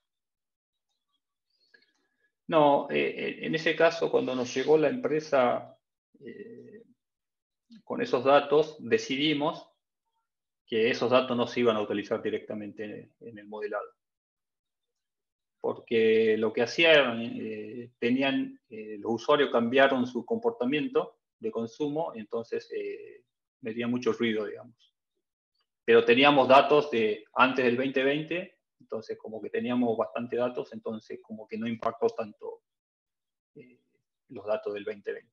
No, en ese caso, cuando nos llegó la empresa con esos datos, decidimos que esos datos no se iban a utilizar directamente en el modelado. Porque lo que hacían, los usuarios cambiaron su comportamiento de consumo, entonces me dio mucho ruido, digamos. Pero teníamos datos de antes del 2020, entonces como que teníamos bastante datos, entonces como que no impactó tanto los datos del 2020.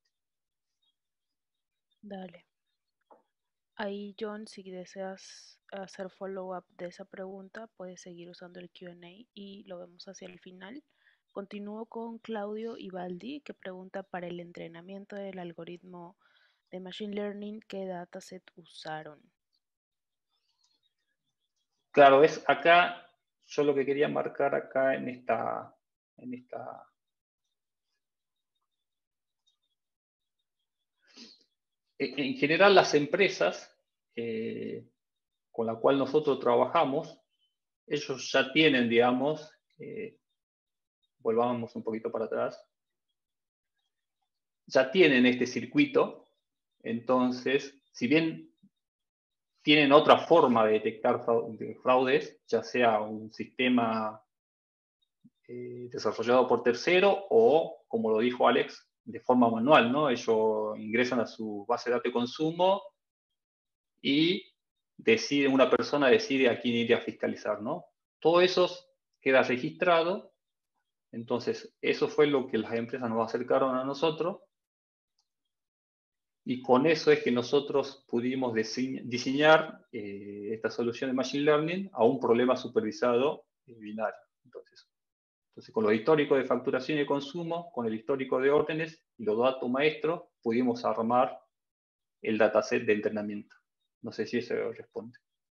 Dale. Ahí, John, si deseas hacer follow-up de esa pregunta, puedes seguir usando el Q&A y lo vemos hacia el final. Continúo con Claudio Ibaldi, que pregunta para el entrenamiento del algoritmo de Machine Learning, ¿qué dataset usaron? Claro, es acá, yo lo que quería marcar acá en esta en general las empresas con la cual nosotros trabajamos, ellos ya tienen, digamos, volvamos un poquito para atrás, ya tienen este circuito, entonces, si bien tienen otra forma de detectar fraudes, ya sea un sistema desarrollado por tercero o, como lo dijo Alex, de forma manual, ¿no? Ellos ingresan a su base de datos de consumo y una persona decide a quién ir a fiscalizar, ¿no? Todo eso queda registrado, entonces eso fue lo que las empresas nos acercaron a nosotros y con eso es que nosotros pudimos diseñar esta solución de Machine Learning a un problema supervisado binario. Entonces, con los históricos de facturación y de consumo, con el histórico de órdenes y los datos maestros, pudimos armar el dataset de entrenamiento. No sé si eso responde.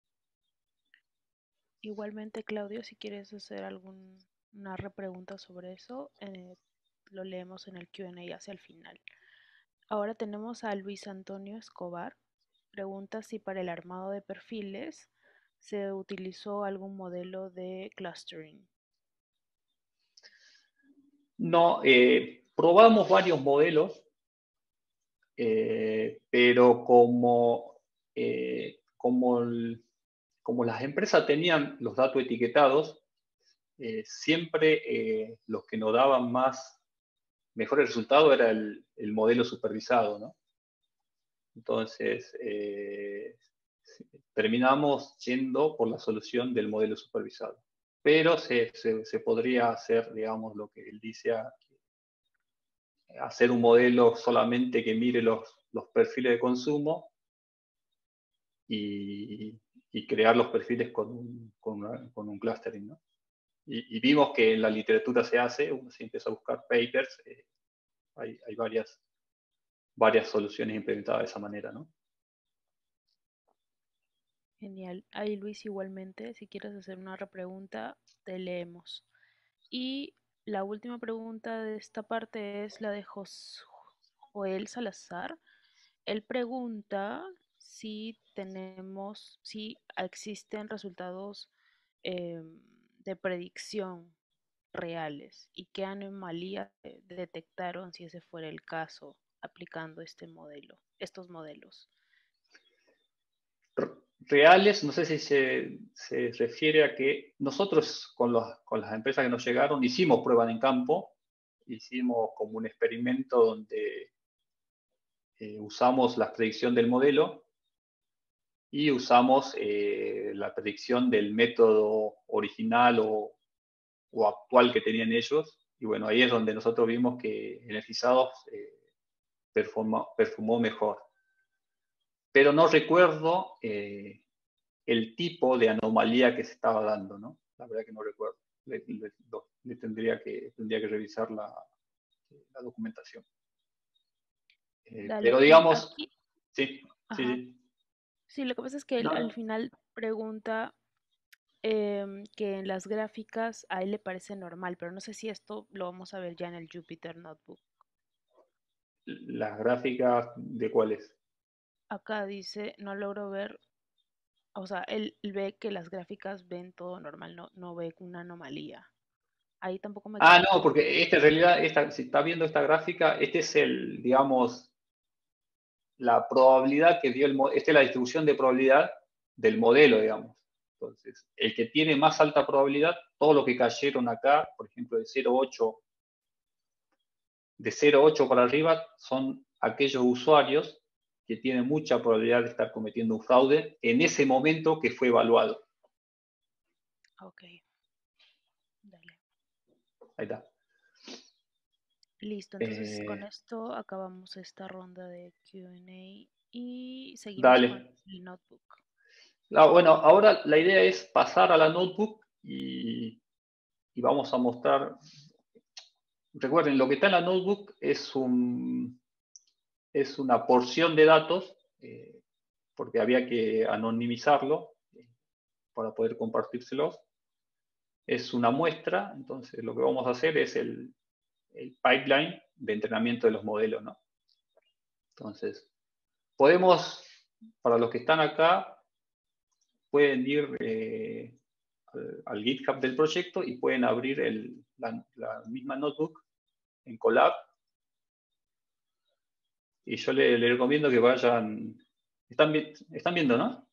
Igualmente, Claudio, si quieres hacer alguna repregunta sobre eso, lo leemos en el Q&A hacia el final. Ahora tenemos a Luis Antonio Escobar. Pregunta si para el armado de perfiles se utilizó algún modelo de clustering. No, probamos varios modelos, pero como las empresas tenían los datos etiquetados, siempre los que nos daban mejores resultados era el modelo supervisado, ¿no? Entonces, terminamos yendo por la solución del modelo supervisado. Pero se podría hacer, digamos, lo que él dice, hacer un modelo solamente que mire los perfiles de consumo y crear los perfiles con un clustering, ¿no? Y vimos que en la literatura se hace, uno se empieza a buscar papers, hay varias soluciones implementadas de esa manera, ¿no? Genial. Ahí Luis, igualmente, si quieres hacer una repregunta, te leemos. Y la última pregunta de esta parte es la de Joel Salazar. Él pregunta si existen resultados de predicción reales y qué anomalía detectaron si ese fuera el caso aplicando estos modelos. Reales, no sé si se refiere a que nosotros con las empresas que nos llegaron hicimos pruebas en campo, hicimos como un experimento donde usamos la predicción del modelo y usamos la predicción del método original o actual que tenían ellos. Y bueno, ahí es donde nosotros vimos que Energizados perfumó mejor. Pero no recuerdo el tipo de anomalía que se estaba dando, ¿no? La verdad que no recuerdo. Tendría que revisar la documentación. Dale, Pero y digamos, aquí, sí, ajá. sí. Sí, lo que pasa es que él al No, final pregunta que en las gráficas a él le parece normal, pero no sé si esto lo vamos a ver ya en el Jupyter Notebook. las gráficas de cuáles. Acá dice, no logro ver, o sea, él ve que las gráficas ven todo normal, no ve una anomalía. Ahí tampoco me Ah, queda no, claro. porque en realidad, si está viendo esta gráfica, este es digamos, la probabilidad que dio esta es la distribución de probabilidad del modelo, digamos. Entonces, el que tiene más alta probabilidad, todos los que cayeron acá, por ejemplo, de 0,8 para arriba, son aquellos usuarios que tienen mucha probabilidad de estar cometiendo un fraude en ese momento que fue evaluado. Ok, dale. Ahí está. Listo, entonces con esto acabamos esta ronda de Q&A y seguimos con Dale. el notebook. Bueno, ahora la idea es pasar a la notebook y vamos a mostrar. Recuerden, lo que está en la notebook es una porción de datos, porque había que anonimizarlo para poder compartírselos. Es una muestra, entonces lo que vamos a hacer es el pipeline de entrenamiento de los modelos, ¿no? Entonces, podemos, para los que están acá, pueden ir al GitHub del proyecto y pueden abrir la misma notebook en Colab. Y yo le recomiendo que vayan. ¿Están viendo, no?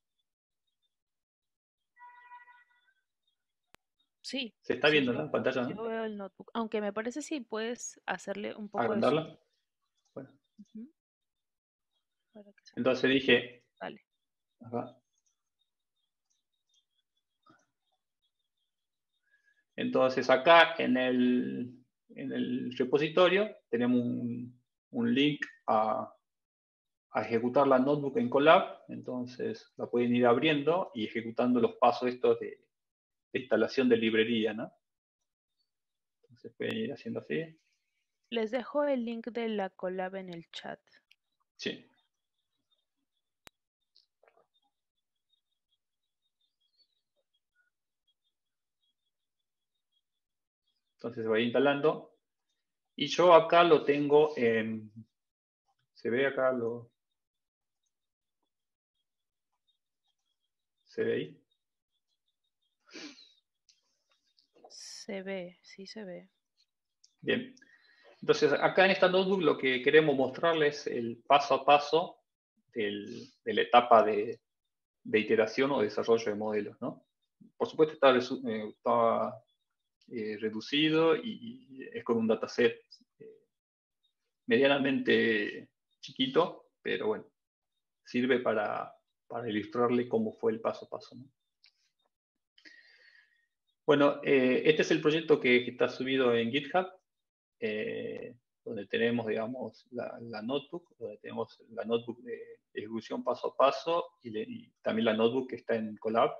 Sí, Se está sí, viendo, ¿no? En pantalla, yo ¿no? veo el notebook, aunque me parece si puedes hacerle un poco de zoom. Agrandarla. Bueno, Ujú, para que se vea entonces mejor. dije, Dale. acá. Entonces acá en el repositorio tenemos un link a ejecutar la notebook en Colab, entonces la pueden ir abriendo y ejecutando los pasos estos de instalación de librería, ¿no? Entonces pueden ir haciendo así. Les dejo el link de la collab en el chat. Sí. Entonces se va instalando. Y yo acá lo tengo en... ¿Se ve acá? ¿Se ve ahí? Se ve, sí se ve. Bien. Entonces, acá en esta notebook lo que queremos mostrarles es el paso a paso de la etapa de iteración o desarrollo de modelos, ¿no? Por supuesto está reducido y es con un dataset medianamente chiquito, pero bueno, sirve para ilustrarle cómo fue el paso a paso, ¿no? Bueno, este es el proyecto que está subido en GitHub, donde tenemos, digamos, la notebook, donde tenemos la notebook de ejecución paso a paso y también la notebook que está en Colab.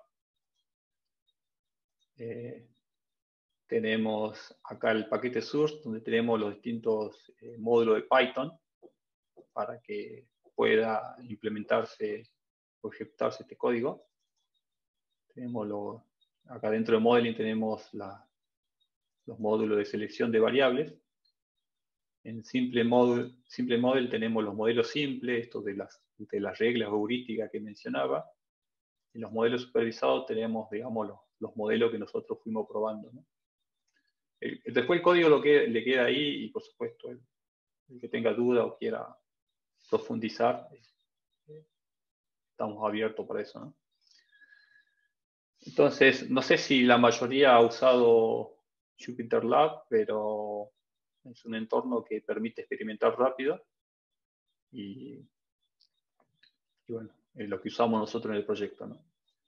Tenemos acá el paquete source, donde tenemos los distintos módulos de Python para que pueda implementarse o ejecutarse este código. Tenemos acá dentro de modeling tenemos los módulos de selección de variables. En Simple Model tenemos los modelos simples, estos de las reglas heurísticas que mencionaba. En los modelos supervisados tenemos, digamos, los modelos que nosotros fuimos probando, ¿no? Después el código le queda ahí y, por supuesto, el que tenga duda o quiera profundizar, estamos abiertos para eso, ¿no? Entonces, no sé si la mayoría ha usado JupyterLab, pero es un entorno que permite experimentar rápido y bueno, es lo que usamos nosotros en el proyecto, ¿no?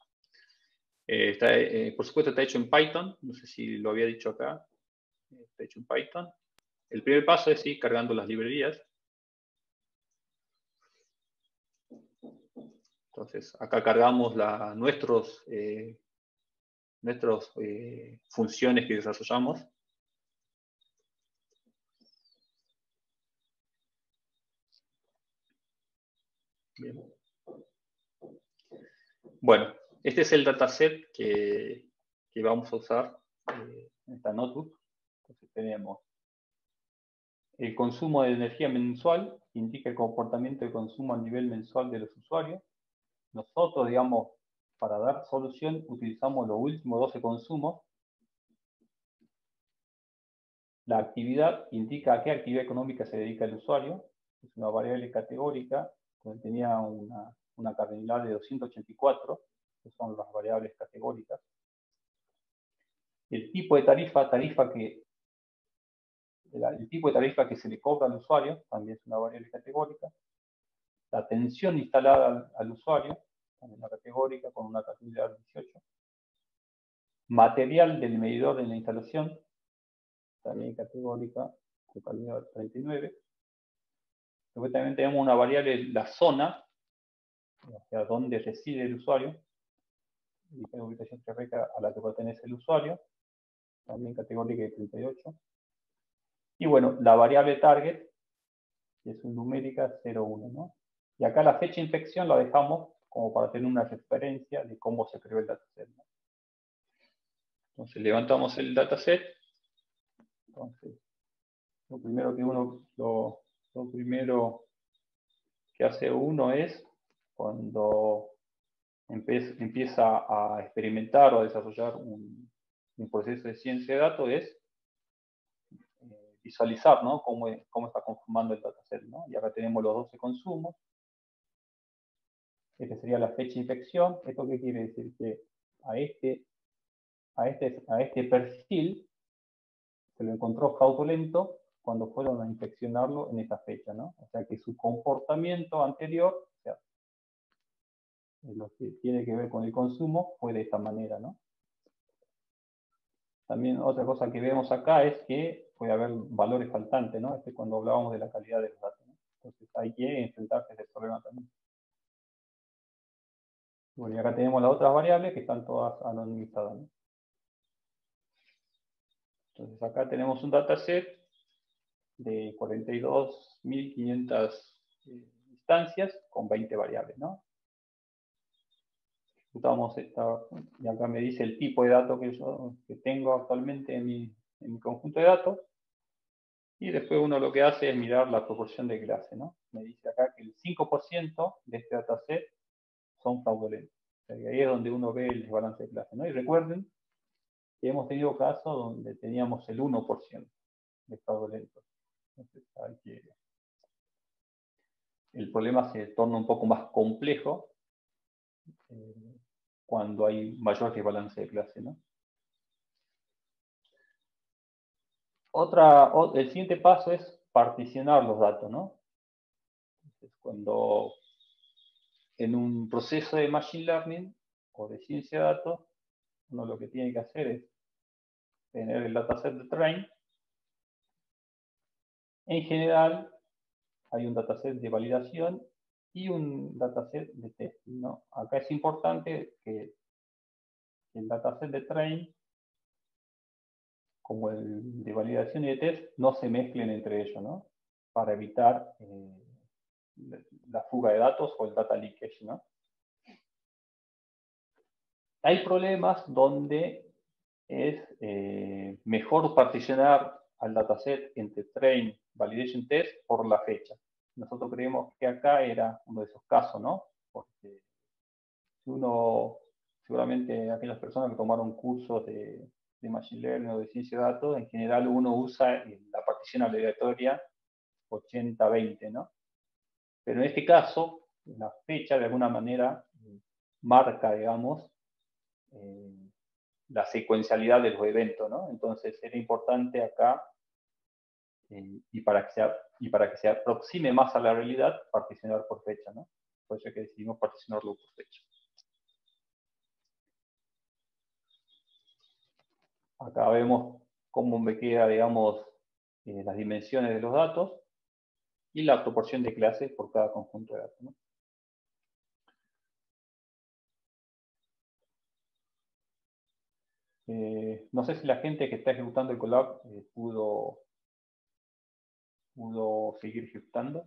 Por supuesto está hecho en Python, no sé si lo había dicho acá, está hecho en Python. El primer paso es ir cargando las librerías. Entonces, acá cargamos nuestras funciones que desarrollamos. Bien. Bueno, este es el dataset que vamos a usar en esta notebook. Entonces tenemos el consumo de energía mensual, que indica el comportamiento de consumo a nivel mensual de los usuarios. Nosotros, digamos, para dar solución, utilizamos los últimos 12 consumos. La actividad indica a qué actividad económica se dedica el usuario. Es una variable categórica, donde tenía una cardinalidad de 284, que son las variables categóricas. El tipo de tarifa que se le cobra al usuario, también es una variable categórica. La atención instalada al usuario, también una categórica con una cardinalidad de 18. Material del medidor en la instalación, también categórica, con cardinalidad 39. Luego también tenemos una variable, la zona, o sea, dónde reside el usuario, y la ubicación geográfica a la que pertenece el usuario, también categórica de 38. Y bueno, la variable target, que es un numérica 0,1, ¿no? Y acá la fecha de infección la dejamos como para tener una referencia de cómo se creó el dataset, ¿no? Entonces levantamos el dataset. Entonces, lo primero que hace uno es cuando empieza a experimentar o a desarrollar un proceso de ciencia de datos es visualizar, ¿no? cómo está conformando el dataset, ¿no? Y acá tenemos los 12 consumos. Esta sería la fecha de infección. ¿Esto qué quiere decir? Que a este perfil se lo encontró fraudulento cuando fueron a infeccionarlo en esta fecha, ¿no? O sea que su comportamiento anterior, o sea, lo que tiene que ver con el consumo, fue de esta manera, ¿no? También otra cosa que vemos acá es que puede haber valores faltantes, ¿no? Cuando hablábamos de la calidad de los datos, ¿no? Entonces hay que enfrentarse a ese problema también. Bueno, y acá tenemos las otras variables que están todas anonimizadas, ¿no? Entonces acá tenemos un dataset de 42.500 instancias con 20 variables, ¿no? Ejecutamos esta, y acá me dice el tipo de datos que tengo actualmente en mi conjunto de datos. Y después uno lo que hace es mirar la proporción de clase, ¿no? Me dice acá que el 5% de este dataset son fraudulentos. O sea, que ahí es donde uno ve el desbalance de clase, ¿no? Y recuerden que hemos tenido casos donde teníamos el 1% de fraudulentos. Entonces, el problema se torna un poco más complejo cuando hay mayor desbalance de clase, ¿no? El siguiente paso es particionar los datos, ¿no? Entonces, cuando en un proceso de Machine Learning o de ciencia de datos, uno lo que tiene que hacer es tener el dataset de train. En general, hay un dataset de validación y un dataset de testing, ¿no? Acá es importante que el dataset de train, como el de validación y de test, no se mezclen entre ellos, ¿no? Para evitar la fuga de datos o el data leakage, ¿no? Hay problemas donde es mejor particionar al dataset entre train, validation, test por la fecha. Nosotros creemos que acá era uno de esos casos, ¿no? Porque si uno, seguramente aquellas personas que tomaron cursos de Machine Learning o de ciencia de datos, en general uno usa la partición aleatoria 80-20, ¿no? Pero en este caso, la fecha de alguna manera marca, digamos, la secuencialidad de los eventos, ¿no? Entonces era importante acá, y para que se aproxime más a la realidad, particionar por fecha, ¿no? Por eso es que decidimos particionarlo por fecha. Acá vemos cómo me queda, digamos, las dimensiones de los datos y la proporción de clases por cada conjunto de datos, ¿no? No sé si la gente que está ejecutando el Colab pudo seguir ejecutando.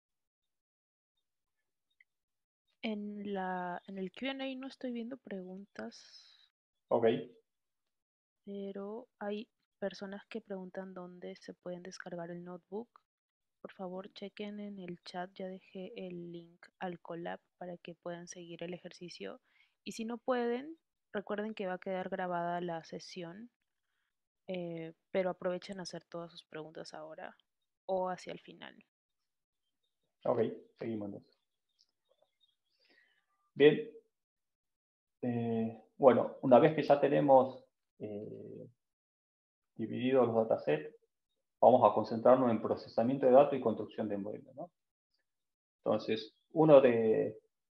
En el Q&A no estoy viendo preguntas, Ok. pero hay personas que preguntan dónde se pueden descargar el notebook. Por favor, chequen en el chat, ya dejé el link al Colab para que puedan seguir el ejercicio. Y si no pueden, recuerden que va a quedar grabada la sesión, pero aprovechen a hacer todas sus preguntas ahora o hacia el final. Ok, seguimos entonces. Bien. Bueno, una vez que ya tenemos divididos los datasets, vamos a concentrarnos en procesamiento de datos y construcción de modelos, ¿no? Entonces, uno de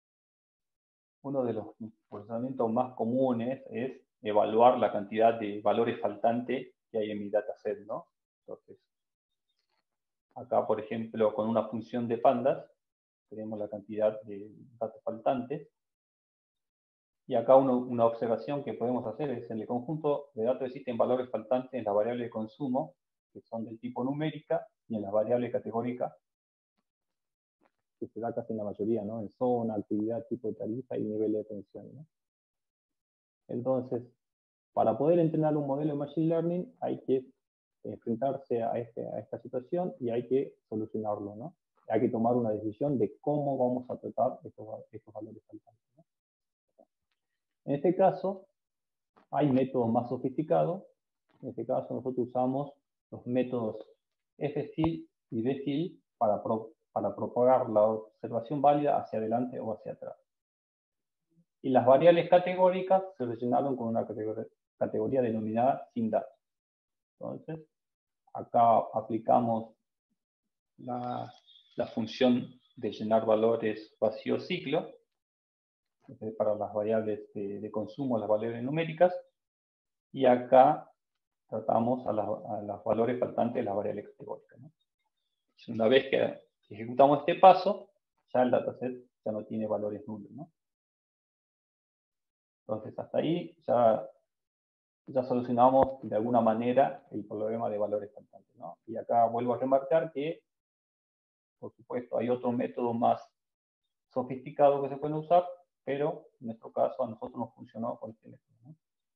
los procesamientos más comunes es evaluar la cantidad de valores faltantes que hay en mi dataset, ¿no? Entonces, acá, por ejemplo, con una función de pandas, tenemos la cantidad de datos faltantes. Y acá una observación que podemos hacer es: en el conjunto de datos existen valores faltantes en las variables de consumo, que son del tipo numérica, y en las variables categóricas, que se da casi en la mayoría, ¿no? En zona, actividad, tipo de tarifa y nivel de atención, ¿no? Entonces, para poder entrenar un modelo de Machine Learning hay que enfrentarse a esta situación y hay que solucionarlo, ¿no? Hay que tomar una decisión de cómo vamos a tratar estos valores faltantes, ¿no? En este caso, hay métodos más sofisticados. En este caso, nosotros usamos los métodos FSTIL y DSTIL para propagar la observación válida hacia adelante o hacia atrás. Y las variables categóricas se rellenaron con una categoría denominada sin datos. Entonces, acá aplicamos la función de llenar valores vacío ciclo para las variables de consumo, las variables numéricas, y acá tratamos a los valores faltantes de las variables categóricas, ¿no? Una vez que ejecutamos este paso, ya el dataset ya no tiene valores nulos, ¿no? Entonces, hasta ahí ya solucionamos de alguna manera el problema de valores faltantes, ¿no? Y acá vuelvo a remarcar que, por supuesto, hay otros métodos más sofisticados que se pueden usar, pero en nuestro caso a nosotros nos funcionó con este método, ¿no?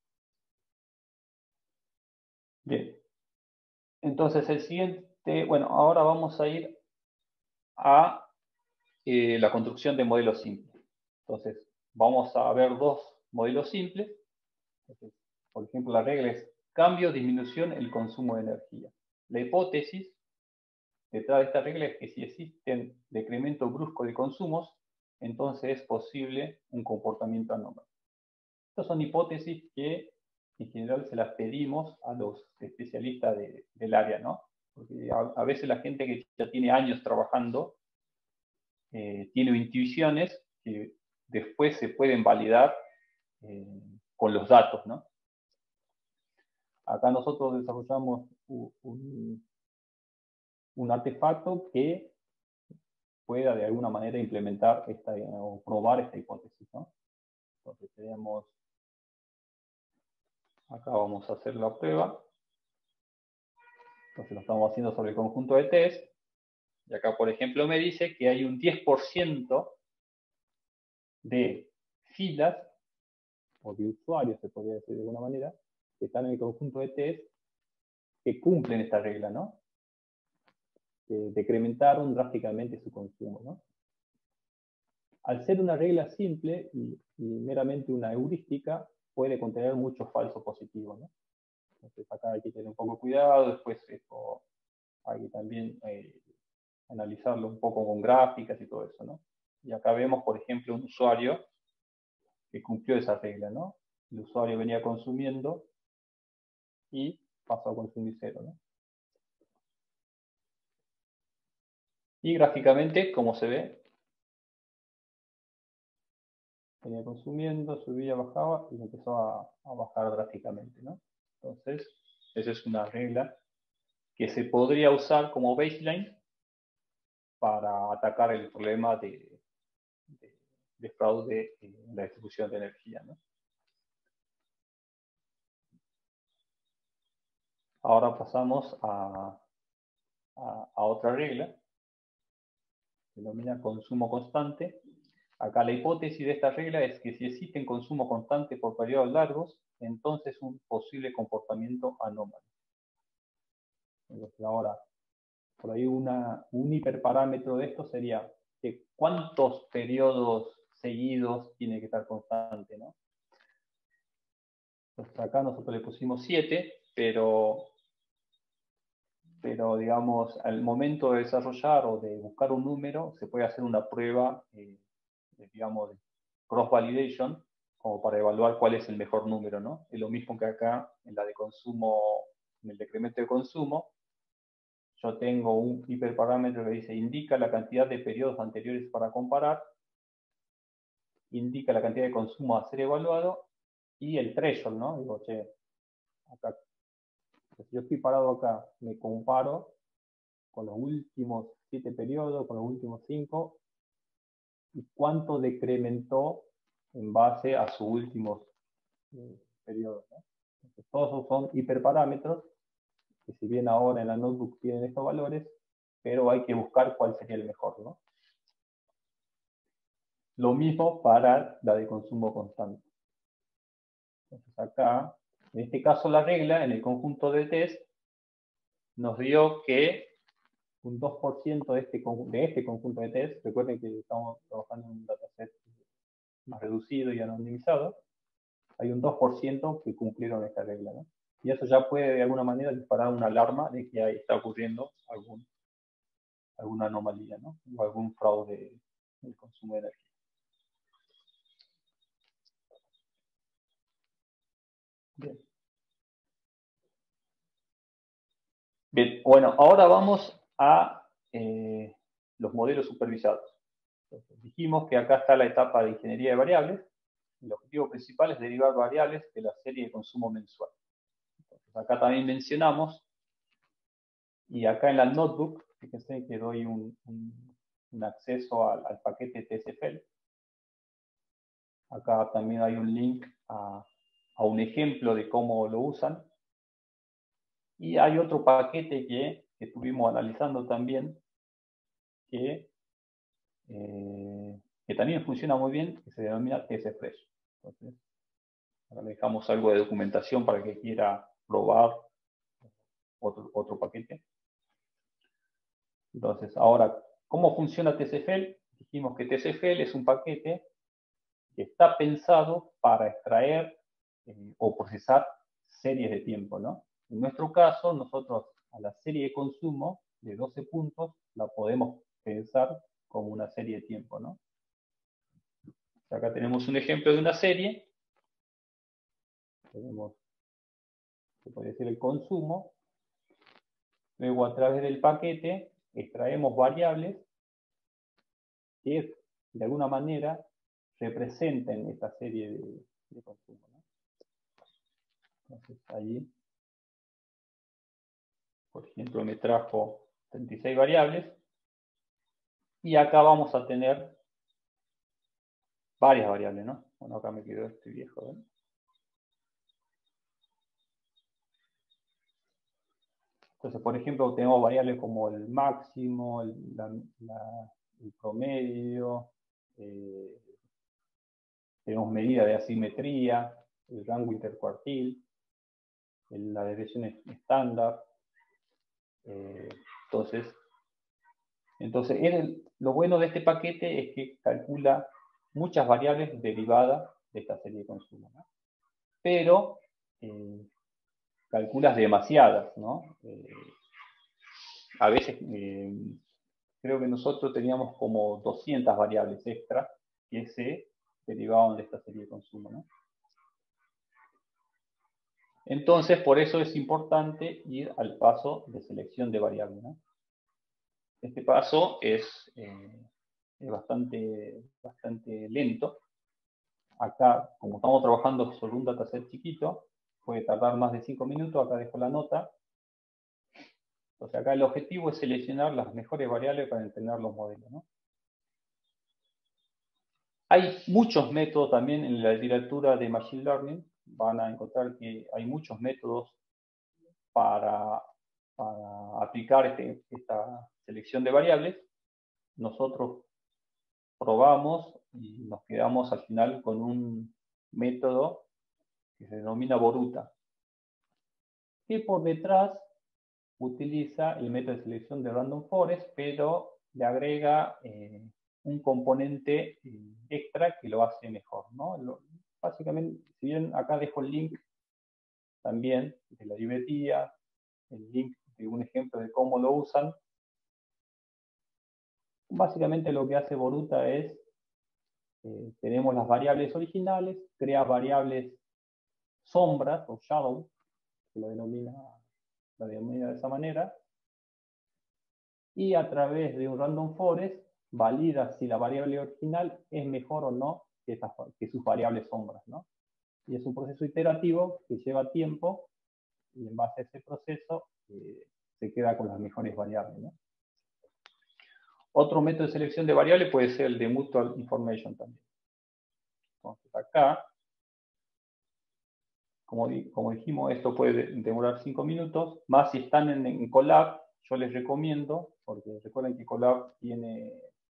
Bien. Entonces, el siguiente, bueno, ahora vamos a ir a la construcción de modelos simples. Entonces, vamos a ver dos modelos simples. Entonces, por ejemplo, la regla es cambio, disminución, el consumo de energía. La hipótesis detrás de esta regla es que si existen decrementos bruscos de consumos, entonces es posible un comportamiento anómalo. Estas son hipótesis que en general se las pedimos a los especialistas del área, ¿no? Porque a veces la gente que ya tiene años trabajando tiene intuiciones que después se pueden validar con los datos, ¿no? Acá nosotros desarrollamos un artefacto que pueda de alguna manera implementar o probar esta hipótesis, ¿no? Entonces tenemos, acá vamos a hacer la prueba. Entonces lo estamos haciendo sobre el conjunto de test. Y acá, por ejemplo, me dice que hay un 10% de filas, o de usuarios, se podría decir de alguna manera, que están en el conjunto de test, que cumplen esta regla, ¿no? Que decrementaron drásticamente su consumo, ¿no? Al ser una regla simple y meramente una heurística, puede contener muchos falsos positivos, ¿no? Entonces acá hay que tener un poco cuidado, después esto hay que también analizarlo un poco con gráficas y todo eso, ¿no? Y acá vemos, por ejemplo, un usuario que cumplió esa regla, ¿no? El usuario venía consumiendo y pasó a consumir cero, ¿no? Y gráficamente, como se ve, venía consumiendo, subía, bajaba y empezó a bajar drásticamente, ¿no? Entonces, esa es una regla que se podría usar como baseline para atacar el problema de fraude en la distribución de energía, ¿no? Ahora pasamos a otra regla, se denomina consumo constante. Acá la hipótesis de esta regla es que si existe consumo constante por periodos largos, entonces un posible comportamiento anómalo. Entonces ahora, por ahí un hiperparámetro de esto sería que cuántos periodos seguidos tiene que estar constante, ¿no? Entonces acá nosotros le pusimos 7, pero digamos, al momento de desarrollar o de buscar un número, se puede hacer una prueba, digamos, de cross-validation, como para evaluar cuál es el mejor número, ¿no? Es lo mismo que acá en la de consumo, en el decremento de consumo, yo tengo un hiperparámetro que dice indica la cantidad de periodos anteriores para comparar, indica la cantidad de consumo a ser evaluado y el threshold, ¿no? Digo, che, acá, si yo estoy parado acá, me comparo con los últimos 7 periodos, con los últimos 5, y cuánto decrementó en base a sus últimos periodos, ¿no? Entonces, todos esos son hiperparámetros, que si bien ahora en la notebook tienen estos valores, pero hay que buscar cuál sería el mejor, ¿no? Lo mismo para la de consumo constante. Entonces acá, en este caso la regla, en el conjunto de test, nos dio que un 2% de este conjunto de test, recuerden que estamos trabajando en un dataset más reducido y anonimizado, hay un 2% que cumplieron esta regla, ¿no? Y eso ya puede de alguna manera disparar una alarma de que ahí está ocurriendo alguna anomalía, ¿no? O algún fraude en el consumo de energía. Bien. Bien, bueno, ahora vamos a los modelos supervisados. Entonces, dijimos que acá está la etapa de ingeniería de variables. El objetivo principal es derivar variables de la serie de consumo mensual. Entonces, acá también mencionamos, y acá en la notebook, fíjense que doy un acceso al paquete TSFL. Acá también hay un link a un ejemplo de cómo lo usan. Y hay otro paquete que estuvimos analizando también, que también funciona muy bien, que se denomina TSFresh. Entonces, ahora le dejamos algo de documentación para que quiera probar otro paquete. Entonces, ahora, ¿cómo funciona TSFL? Dijimos que TSFL es un paquete que está pensado para extraer o procesar series de tiempo, ¿no? En nuestro caso, nosotros a la serie de consumo de 12 puntos la podemos pensar como una serie de tiempo, ¿no? Acá tenemos un ejemplo de una serie. Tenemos que podría ser el consumo. Luego, a través del paquete, extraemos variables que de alguna manera representen esta serie de consumo, ¿no? Entonces, allí, por ejemplo, me trajo 36 variables y acá vamos a tener varias variables, ¿no? Bueno, acá me quedó este viejo, ¿eh? Entonces, por ejemplo, tenemos variables como el máximo, el promedio, tenemos medida de asimetría, el rango intercuartil, la desviación estándar. Entonces lo bueno de este paquete es que calcula muchas variables derivadas de esta serie de consumo, ¿no? Pero calculas demasiadas, ¿no? A veces creo que nosotros teníamos como 200 variables extra que se derivaban de esta serie de consumo, ¿no? Entonces, por eso es importante ir al paso de selección de variables, ¿no? Este paso es bastante lento. Acá, como estamos trabajando sobre un dataset chiquito, puede tardar más de 5 minutos. Acá dejo la nota. Entonces, acá el objetivo es seleccionar las mejores variables para entrenar los modelos, ¿no? Hay muchos métodos también en la literatura de Machine Learning. Van a encontrar que hay muchos métodos para aplicar esta selección de variables. Nosotros probamos y nos quedamos al final con un método que se denomina Boruta, que por detrás utiliza el método de selección de Random Forest, pero le agrega un componente extra que lo hace mejor, ¿no? Básicamente, si bien acá dejo el link también de la librería, el link de un ejemplo de cómo lo usan, básicamente lo que hace Boruta es, tenemos las variables originales, crea variables sombras o shadow, que lo denomina de esa manera, y a través de un random forest valida si la variable original es mejor o no que sus variables sombras, ¿no? Y es un proceso iterativo que lleva tiempo y en base a ese proceso se queda con las mejores variables, ¿no? Otro método de selección de variables puede ser el de Mutual Information también. Entonces acá, como dijimos, esto puede demorar 5 minutos, más si están en Colab. Yo les recomiendo, porque recuerden que Colab tiene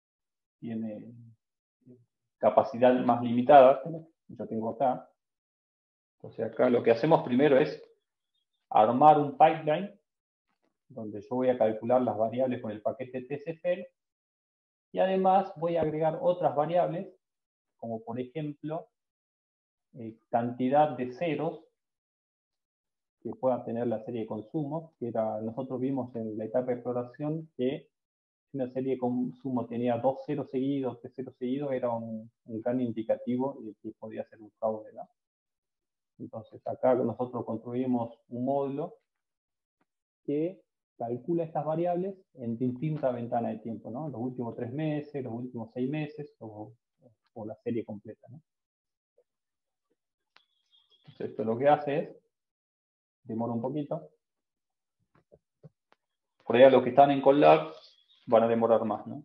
capacidad más limitada, yo tengo acá. Entonces acá lo que hacemos primero es armar un pipeline donde yo voy a calcular las variables con el paquete TCFL y además voy a agregar otras variables, como por ejemplo cantidad de ceros que pueda tener la serie de consumos, que nosotros vimos en la etapa de exploración que si una serie de consumo tenía 2 ceros seguidos, 3 ceros seguidos, era un gran indicativo de que podía ser un fraude, ¿no? Entonces acá nosotros construimos un módulo que calcula estas variables en distintas ventanas de tiempo, ¿no? Los últimos 3 meses, los últimos 6 meses o la serie completa, ¿no? Entonces esto lo que hace es, demora un poquito, por ahí a los que están en Colab van a demorar más, ¿no?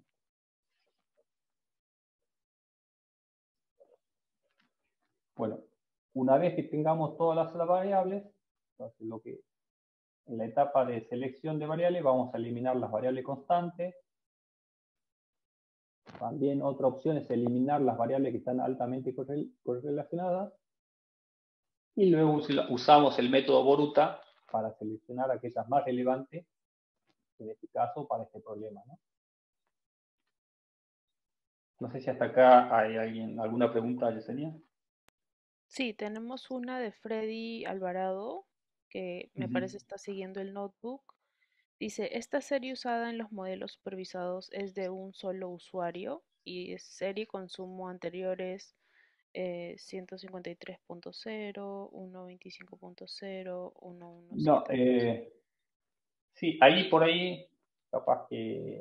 Bueno, una vez que tengamos todas las variables, entonces en la etapa de selección de variables vamos a eliminar las variables constantes. También otra opción es eliminar las variables que están altamente correlacionadas. Y luego usamos el método Boruta para seleccionar aquellas más relevantes, en este caso para este problema, ¿no? No sé si hasta acá hay alguna pregunta, Yesenia. Sí, tenemos una de Freddy Alvarado, que me parece está siguiendo el notebook. Dice, esta serie usada en los modelos supervisados es de un solo usuario y es serie consumo anteriores 153.0, 1.25.0, No, 1.17.0. sí, ahí por ahí, capaz que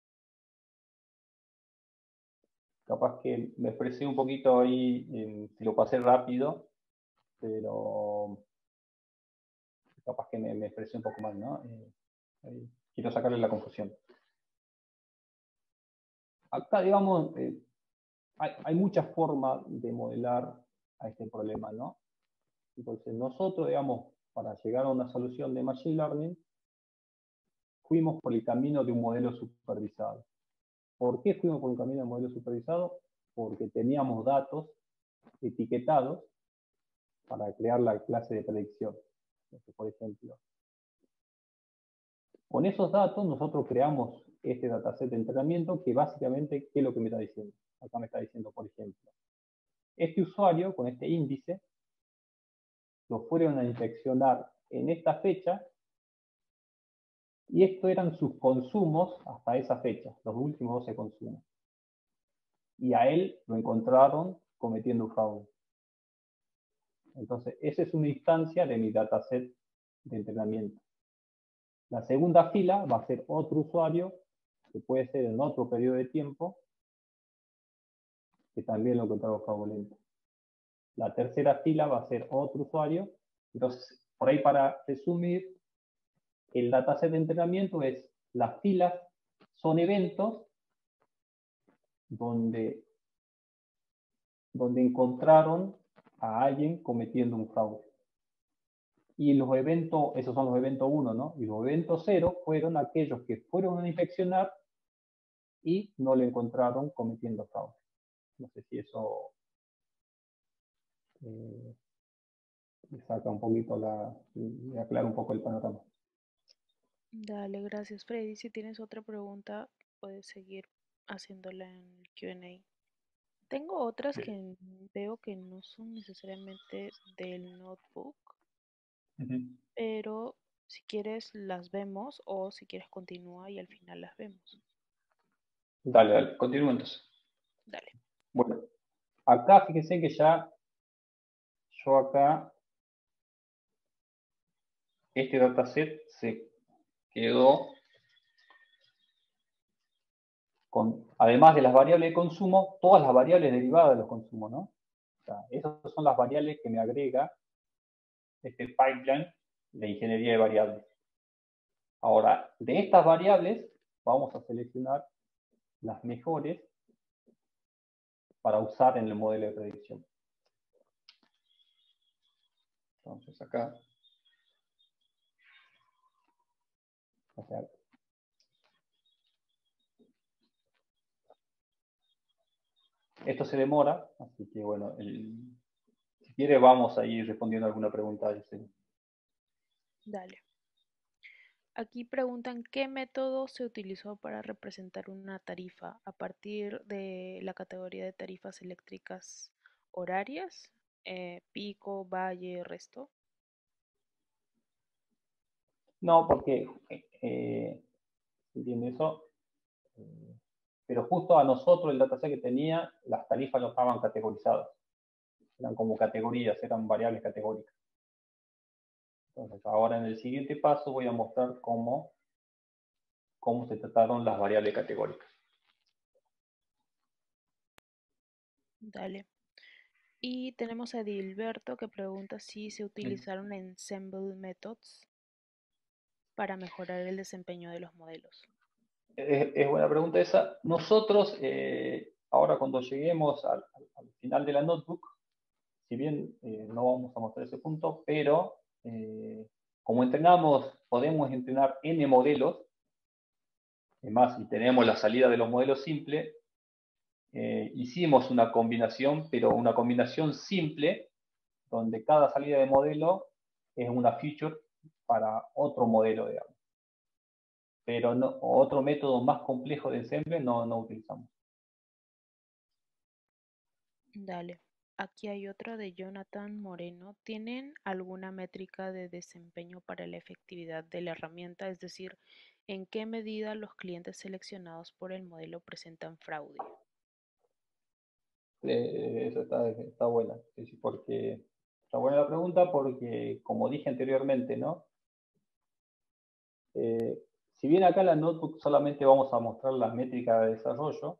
me expresé un poquito ahí, si lo pasé rápido, pero capaz que me expresé un poco mal, ¿no? Quiero sacarle la confusión. Acá, digamos, hay muchas formas de modelar a este problema, ¿no? Entonces, nosotros, digamos, para llegar a una solución de Machine Learning, fuimos por el camino de un modelo supervisado. ¿Por qué fuimos por un camino de modelo supervisado? Porque teníamos datos etiquetados para crear la clase de predicción. Entonces, por ejemplo, con esos datos nosotros creamos este dataset de entrenamiento que básicamente, ¿qué es lo que me está diciendo? Acá me está diciendo, por ejemplo, este usuario con este índice lo fueron a inspeccionar en esta fecha y estos eran sus consumos hasta esa fecha, los últimos 12 consumos. Y a él lo encontraron cometiendo un fraude. Entonces, esa es una instancia de mi dataset de entrenamiento. La segunda fila va a ser otro usuario, que puede ser en otro periodo de tiempo, que también lo encontraron fraudulento. La tercera fila va a ser otro usuario. Entonces, por ahí para resumir, el dataset de entrenamiento es las filas, son eventos donde encontraron a alguien cometiendo un fraude. Y los eventos, esos son los eventos 1, ¿no? Y los eventos 0 fueron aquellos que fueron a inspeccionar y no le encontraron cometiendo fraude. No sé si eso le saca un poquito le aclara un poco el panorama. Dale, gracias, Freddy. Si tienes otra pregunta, puedes seguir haciéndola en el Q&A. Tengo otras que veo que no son necesariamente del notebook, pero si quieres las vemos o si quieres continúa y al final las vemos. Dale, continúa entonces. Dale. Bueno, acá fíjense que ya yo acá, este dataset se quedó con, además de las variables de consumo, todas las variables derivadas de los consumos, ¿no? O sea, esas son las variables que me agrega este pipeline de ingeniería de variables. Ahora, de estas variables, vamos a seleccionar las mejores para usar en el modelo de predicción. Entonces acá, o sea, esto se demora, así que bueno, si quiere vamos a ir respondiendo alguna pregunta. Dale. Aquí preguntan qué método se utilizó para representar una tarifa a partir de la categoría de tarifas eléctricas horarias, pico, valle, resto. No, porque, ¿entiende eso? Pero justo a nosotros el dataset que tenía, las tarifas no estaban categorizadas. Eran como categorías, eran variables categóricas. Entonces, ahora en el siguiente paso voy a mostrar cómo se trataron las variables categóricas. Dale. Y tenemos a Dilberto que pregunta si se utilizaron ensemble methods para mejorar el desempeño de los modelos. Es buena pregunta esa. Nosotros, ahora cuando lleguemos al final de la notebook, si bien no vamos a mostrar ese punto, pero como entrenamos, podemos entrenar N modelos, además, y tenemos la salida de los modelos simples, hicimos una combinación, pero una combinación simple, donde cada salida de modelo es una feature para otro modelo, digamos. Pero no, otro método más complejo de ensemble no utilizamos. Dale. Aquí hay otro de Jonathan Moreno. ¿Tienen alguna métrica de desempeño para la efectividad de la herramienta? Es decir, ¿en qué medida los clientes seleccionados por el modelo presentan fraude? Eso está buena, sí, porque está buena la pregunta porque, como dije anteriormente, ¿no? Si bien acá en la notebook solamente vamos a mostrar las métricas de desarrollo,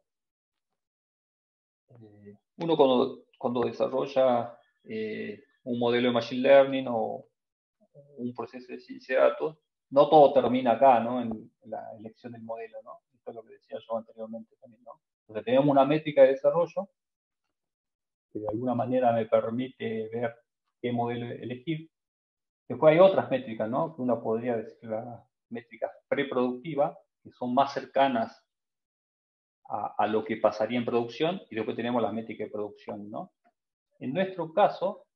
uno cuando desarrolla un modelo de Machine Learning o un proceso de ciencia de datos, no todo termina acá, ¿no? En la elección del modelo, ¿no? Esto es lo que decía yo anteriormente también, ¿no? Entonces tenemos una métrica de desarrollo que de alguna manera me permite ver qué modelo elegir. Después hay otras métricas, ¿no? Que uno podría decir las métricas preproductivas, que son más cercanas a lo que pasaría en producción, y después tenemos las métricas de producción, ¿no? En nuestro caso,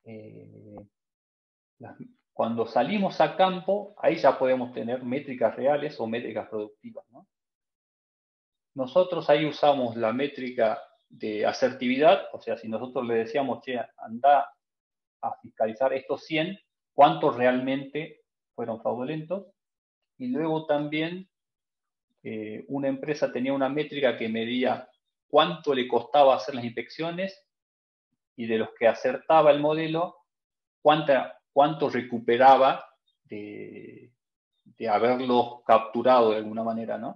cuando salimos a campo, ahí ya podemos tener métricas reales o métricas productivas, ¿no? Nosotros ahí usamos la métrica de asertividad, o sea, si nosotros le decíamos, che, anda a fiscalizar estos 100, ¿cuántos realmente fueron fraudulentos? Y luego también una empresa tenía una métrica que medía cuánto le costaba hacer las inspecciones y de los que acertaba el modelo, cuánto recuperaba de haberlos capturado de alguna manera, ¿no?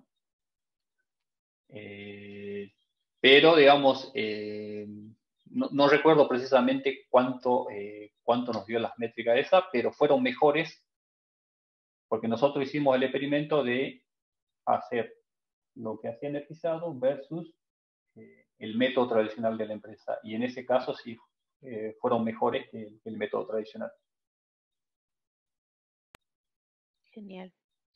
Pero, digamos, no recuerdo precisamente cuánto nos dio las métricas esas, pero fueron mejores porque nosotros hicimos el experimento de hacer lo que hacía Energizado versus el método tradicional de la empresa. Y en ese caso sí fueron mejores que el método tradicional. Genial.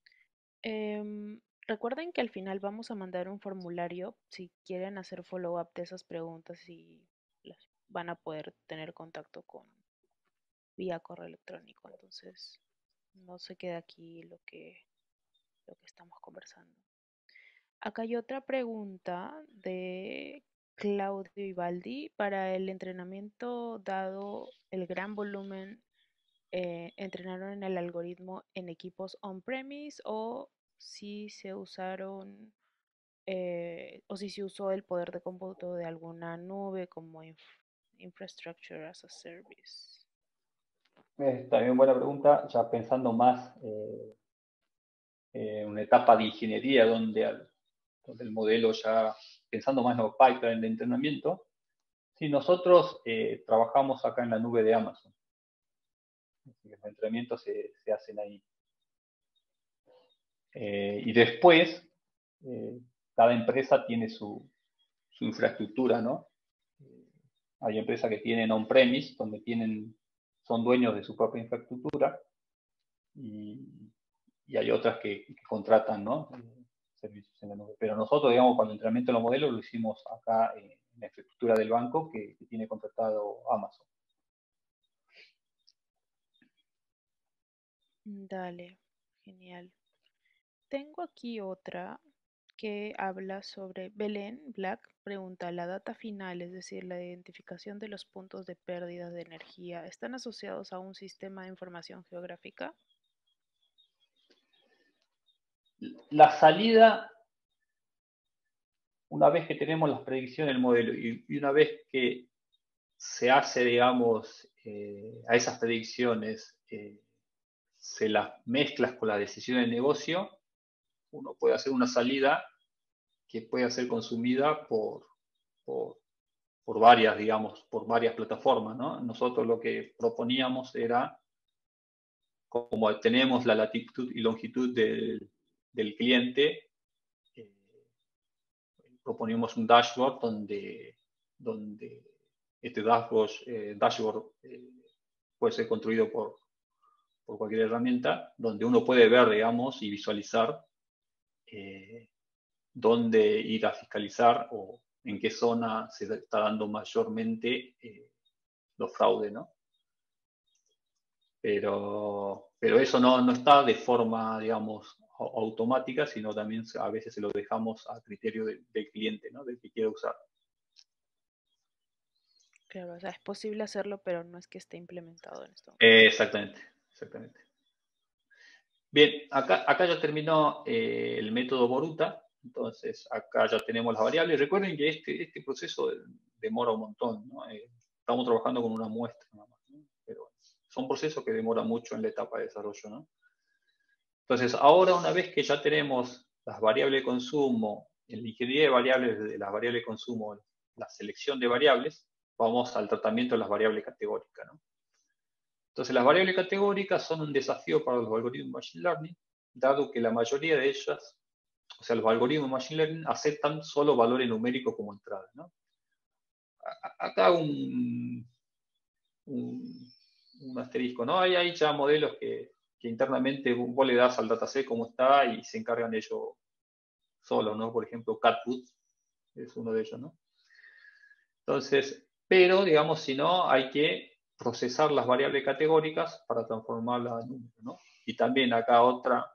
Recuerden que al final vamos a mandar un formulario si quieren hacer follow-up de esas preguntas y van a poder tener contacto con vía correo electrónico. Entonces, no se queda aquí lo que estamos conversando. Acá hay otra pregunta de Claudio Ibaldi. Para el entrenamiento, dado el gran volumen, ¿entrenaron en el algoritmo en equipos on-premise o si se usaron o si se usó el poder de cómputo de alguna nube como Infrastructure as a Service? También buena pregunta, ya pensando más en una etapa de ingeniería donde el modelo ya, pensando más en los pipelines de entrenamiento, sí, nosotros trabajamos acá en la nube de Amazon. Los entrenamientos se hacen ahí. Y después, cada empresa tiene su infraestructura, ¿no? Hay empresas que tienen on-premise, donde son dueños de su propia infraestructura, y hay otras que contratan, ¿no? Servicios en la nube. Pero nosotros, digamos, para el entrenamiento de los modelos lo hicimos acá en la infraestructura del banco que tiene contratado Amazon. Dale, genial. Tengo aquí otra que habla sobre Belén Black. Pregunta, ¿la data final, es decir, la identificación de los puntos de pérdida de energía, están asociados a un sistema de información geográfica? La salida, una vez que tenemos las predicciones del modelo y una vez que se hace, digamos, a esas predicciones, se las mezclas con la decisión del negocio, uno puede hacer una salida que puede ser consumida por varias, digamos, por varias plataformas, ¿no? Nosotros lo que proponíamos era, como tenemos la latitud y longitud del cliente, proponíamos un dashboard donde este dashboard puede ser construido por cualquier herramienta, donde uno puede ver, digamos, y visualizar dónde ir a fiscalizar o en qué zona se está dando mayormente los fraudes, ¿no? Pero eso no está de forma, digamos, automática, sino también a veces se lo dejamos a criterio del cliente, ¿no? Del que quiere usar. Claro, o sea, es posible hacerlo, pero no es que esté implementado en esto. Exactamente. Bien, acá ya terminó el método Boruta. Entonces, acá ya tenemos las variables. Recuerden que este proceso demora un montón, ¿no? Estamos trabajando con una muestra nada más, ¿no? Pero son procesos que demoran mucho en la etapa de desarrollo, ¿no? Entonces, ahora una vez que ya tenemos las variables de consumo, en la ingeniería de variables, de las variables de consumo, la selección de variables, vamos al tratamiento de las variables categóricas, ¿no? Entonces, las variables categóricas son un desafío para los algoritmos de Machine Learning, dado que la mayoría de ellas, o sea, los algoritmos de Machine Learning aceptan solo valores numéricos como entrada, ¿no? Acá un asterisco, ¿no? Hay ya modelos que internamente vos le das al dataset como está y se encargan ellos solos, ¿no? Por ejemplo, Catboot es uno de ellos, ¿no? Entonces, pero, digamos, si no, hay que procesar las variables categóricas para transformarlas en números, ¿no? Y también acá otra,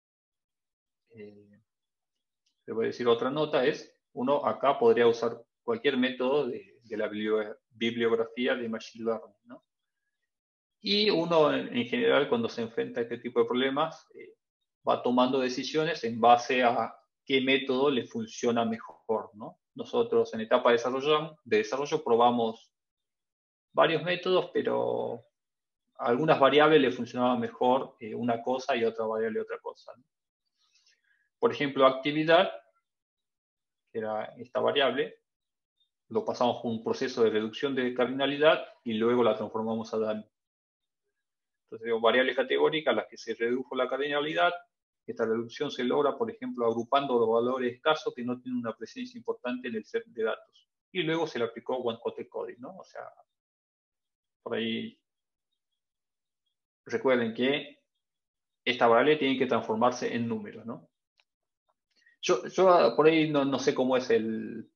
le voy a decir otra nota, es, uno acá podría usar cualquier método de la bibliografía de Machine Learning, ¿no? Y uno, en general, cuando se enfrenta a este tipo de problemas, va tomando decisiones en base a qué método le funciona mejor, ¿no? Nosotros en etapa de desarrollo probamos varios métodos, pero a algunas variables le funcionaba mejor una cosa y a otra variable otra cosa, ¿no? Por ejemplo, actividad, que era esta variable, lo pasamos por un proceso de reducción de cardinalidad y luego la transformamos a dummy. Entonces, digo, variables categóricas a las que se redujo la cardinalidad. Esta reducción se logra, por ejemplo, agrupando los valores escasos que no tienen una presencia importante en el set de datos. Y luego se le aplicó one-hot coding, ¿no? O sea, por ahí recuerden que esta variable tiene que transformarse en números, ¿no? Yo por ahí no sé cómo es el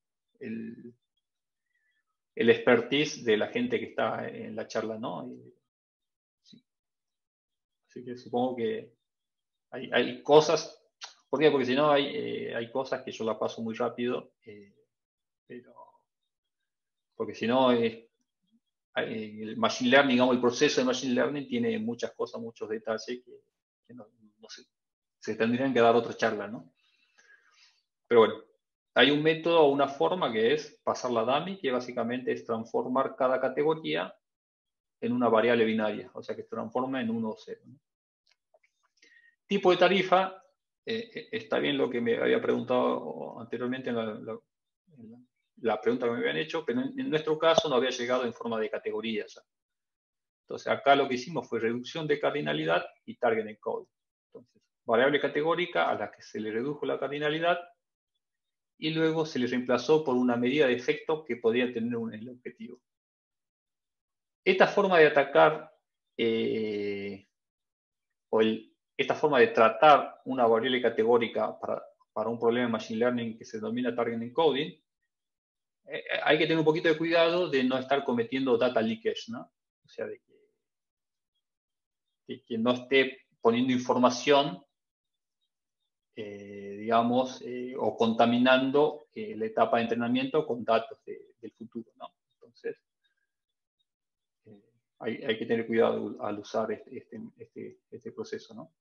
expertise de la gente que está en la charla, ¿no? Sí. Así que supongo que hay cosas. ¿Por qué? Porque si no hay cosas que yo la paso muy rápido, pero porque si no el Machine Learning, digamos, el proceso de Machine Learning tiene muchas cosas, muchos detalles que no sé, se tendrían que dar otra charla, ¿no? Pero bueno, hay un método o una forma que es pasar la dummy, que básicamente es transformar cada categoría en una variable binaria, o sea que se transforma en 1 o 0, ¿no? Tipo de tarifa, está bien lo que me había preguntado anteriormente en la pregunta que me habían hecho, pero en nuestro caso no había llegado en forma de categoría ya. Entonces acá lo que hicimos fue reducción de cardinalidad y target encoding. Entonces, variable categórica a la que se le redujo la cardinalidad y luego se le reemplazó por una medida de efecto que podía tener el objetivo. Esta forma de atacar esta forma de tratar una variable categórica para un problema de Machine Learning que se denomina Target Encoding, hay que tener un poquito de cuidado de no estar cometiendo data leakage, ¿no? O sea, de que no esté poniendo información, digamos, o contaminando la etapa de entrenamiento con datos del futuro, ¿no? Entonces, hay que tener cuidado al usar este proceso, ¿no?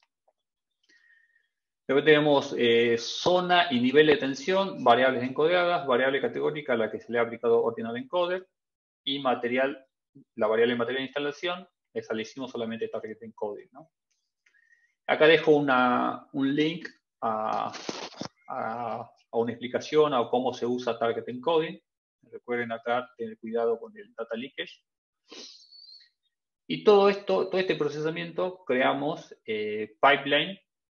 Luego tenemos zona y nivel de tensión, variables encodadas, variable categórica a la que se le ha aplicado ordinal encoder, y material, la variable material de instalación, esa le hicimos solamente target encoding, ¿no? Acá dejo un link a una explicación a cómo se usa target encoding. Recuerden acá tener cuidado con el data leakage. Y todo este procesamiento creamos pipeline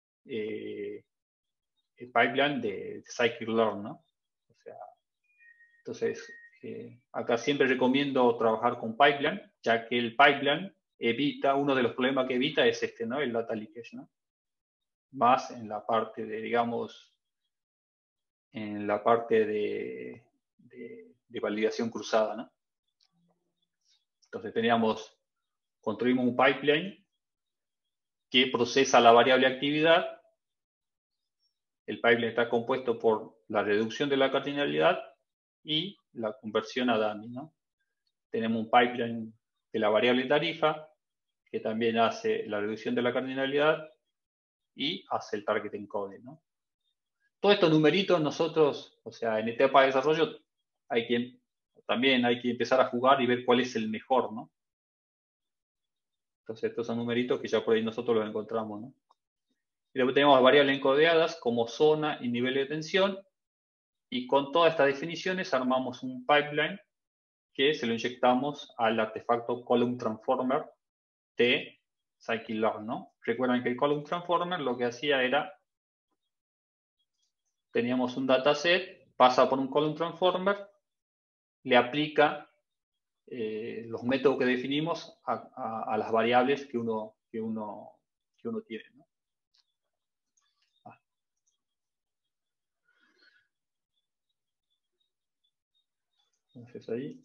de scikit-learn, ¿no? O sea, entonces, acá siempre recomiendo trabajar con pipeline, ya que el pipeline uno de los problemas que evita es ¿no? El data leakage, ¿no? Más en la parte de, digamos, en la parte de validación cruzada, ¿no? Entonces construimos un pipeline que procesa la variable actividad. El pipeline está compuesto por la reducción de la cardinalidad y la conversión a dummy, ¿no? Tenemos un pipeline de la variable tarifa, que también hace la reducción de la cardinalidad y hace el target encoding, ¿no? todos estos numeritos nosotros, o sea, en etapa de desarrollo también hay que empezar a jugar y ver cuál es el mejor, ¿no? Entonces estos son numeritos que ya por ahí nosotros los encontramos, ¿no? Y después tenemos variables encodeadas como zona y nivel de tensión, y con todas estas definiciones armamos un pipeline que se lo inyectamos al artefacto column transformer de scikit-learn, ¿no? Recuerdan que el column transformer lo que hacía era, teníamos un dataset, pasa por un column transformer, le aplica los métodos que definimos a las variables que uno tiene, ¿no? Entonces ahí.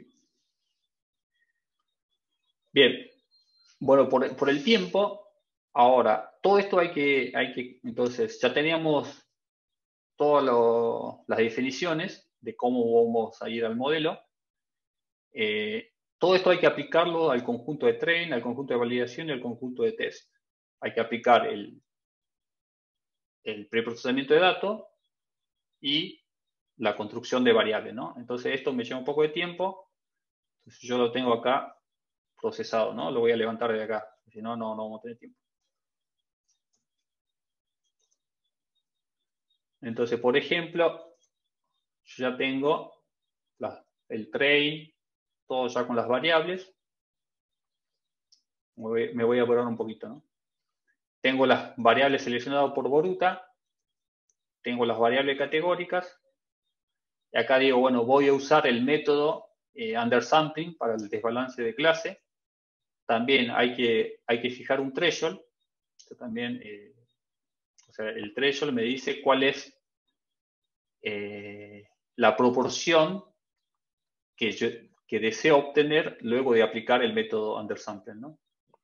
Bien. Bueno, por el tiempo, ahora, todo esto entonces, ya teníamos todas las definiciones de cómo vamos a ir al modelo. Todo esto hay que aplicarlo al conjunto de train, al conjunto de validación y al conjunto de test. Hay que aplicar el preprocesamiento de datos y la construcción de variables, ¿no? Entonces esto me lleva un poco de tiempo. Entonces yo lo tengo acá procesado, ¿no? Lo voy a levantar de acá, si no, no vamos a tener tiempo. Entonces, por ejemplo, yo ya tengo el train, todo ya con las variables. Me voy a apurar un poquito, ¿no? Tengo las variables seleccionadas por Boruta, tengo las variables categóricas, y acá digo, bueno, voy a usar el método undersampling para el desbalance de clase. También hay que fijar un threshold. Esto también, o sea, el threshold me dice cuál es la proporción que deseo obtener luego de aplicar el método undersampling, ¿no?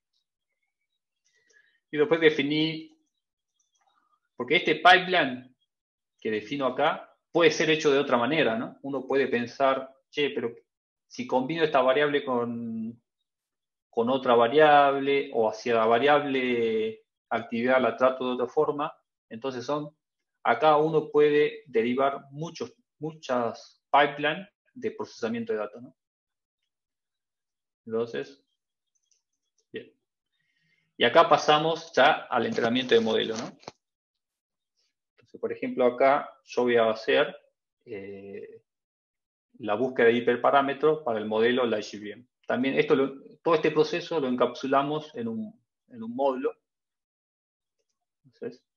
Y después definí, porque este pipeline que defino acá puede ser hecho de otra manera, ¿no? Uno puede pensar, che, pero si combino esta variable con otra variable, o hacia la variable actividad la trato de otra forma, entonces acá uno puede derivar muchas pipelines de procesamiento de datos, ¿no? Entonces, bien. Y acá pasamos ya al entrenamiento de modelo, ¿no? Entonces, por ejemplo, acá yo voy a hacer la búsqueda de hiperparámetros para el modelo LightGBM. También todo este proceso lo encapsulamos en un módulo. Entonces,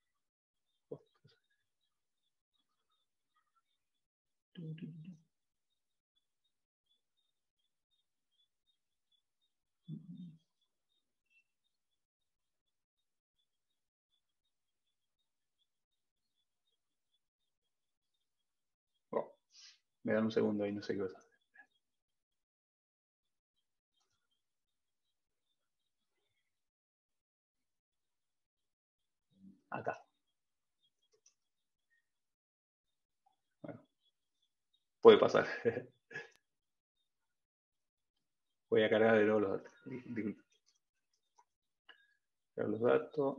me dan un segundo ahí, no sé qué pasa. Acá. Bueno, puede pasar. Voy a cargar de nuevo los datos. Cargar los datos.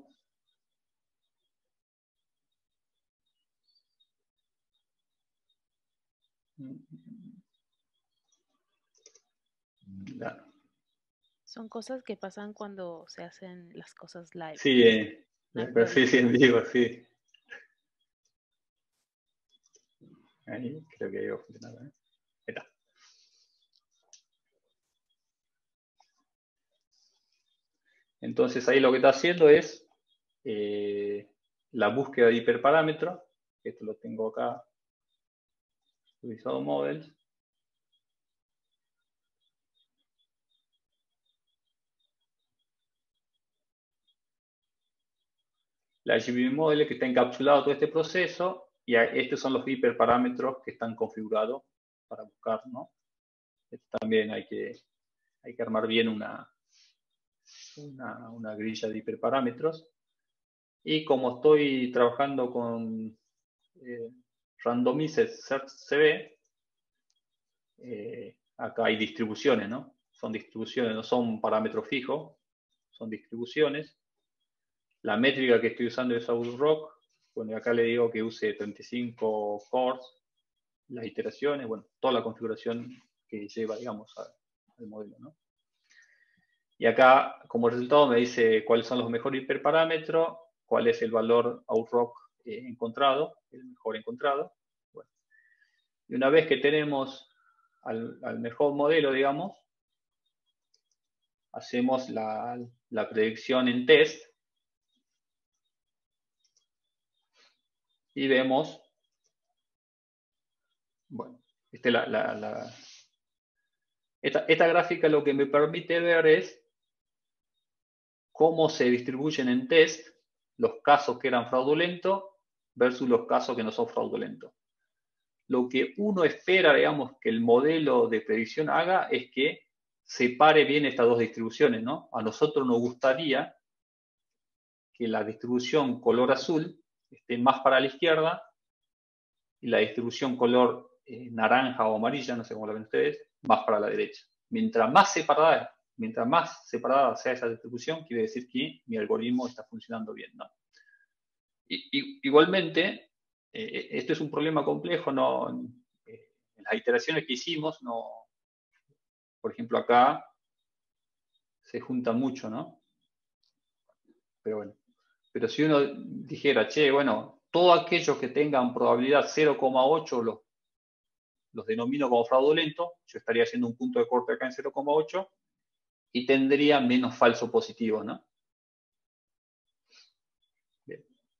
Ya. Son cosas que pasan cuando se hacen las cosas live. Sí, No sí, en vivo, sí. Ahí, creo que iba a funcionar. Ahí está. Entonces ahí lo que está haciendo es la búsqueda de hiperparámetros. Esto lo tengo acá. Utilizado models. La GBM model que está encapsulado todo este proceso, y estos son los hiperparámetros que están configurados para buscar, ¿no? También hay que armar bien una grilla de hiperparámetros. Y como estoy trabajando con Randomized Search CB, acá hay distribuciones, ¿no? Son distribuciones, no son parámetros fijos, son distribuciones. La métrica que estoy usando es OutRock, Bueno, y acá le digo que use 35 cores, las iteraciones, bueno, toda la configuración que lleva, digamos, al modelo, ¿no? Y acá, como resultado, me dice cuáles son los mejores hiperparámetros, cuál es el valor outrock encontrado, el mejor encontrado. Bueno, y una vez que tenemos al mejor modelo, digamos, hacemos la predicción en test y vemos, bueno, esta gráfica lo que me permite ver es cómo se distribuyen en test los casos que eran fraudulentos versus los casos que no son fraudulentos. Lo que uno espera, digamos, que el modelo de predicción haga es que separe bien estas dos distribuciones, ¿no? A nosotros nos gustaría que la distribución color azul esté más para la izquierda y la distribución color naranja o amarilla, no sé cómo la ven ustedes, más para la derecha. Mientras más separada sea esa distribución, quiere decir que mi algoritmo está funcionando bien, ¿no? Igualmente, esto es un problema complejo, ¿no? En las iteraciones que hicimos, no, por ejemplo, acá se junta mucho, ¿no? Pero bueno, pero si uno dijera, che, bueno, todos aquellos que tengan probabilidad 0,8 los denomino como fraudulentos, yo estaría haciendo un punto de corte acá en 0,8 y tendría menos falso positivo, ¿no? Bien.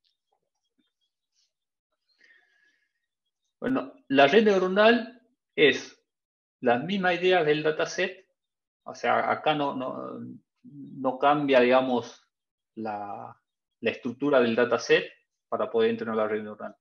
Bueno, la red neuronal es la misma idea del dataset, o sea, acá no cambia, digamos, la estructura del dataset para poder entrenar la red neuronal.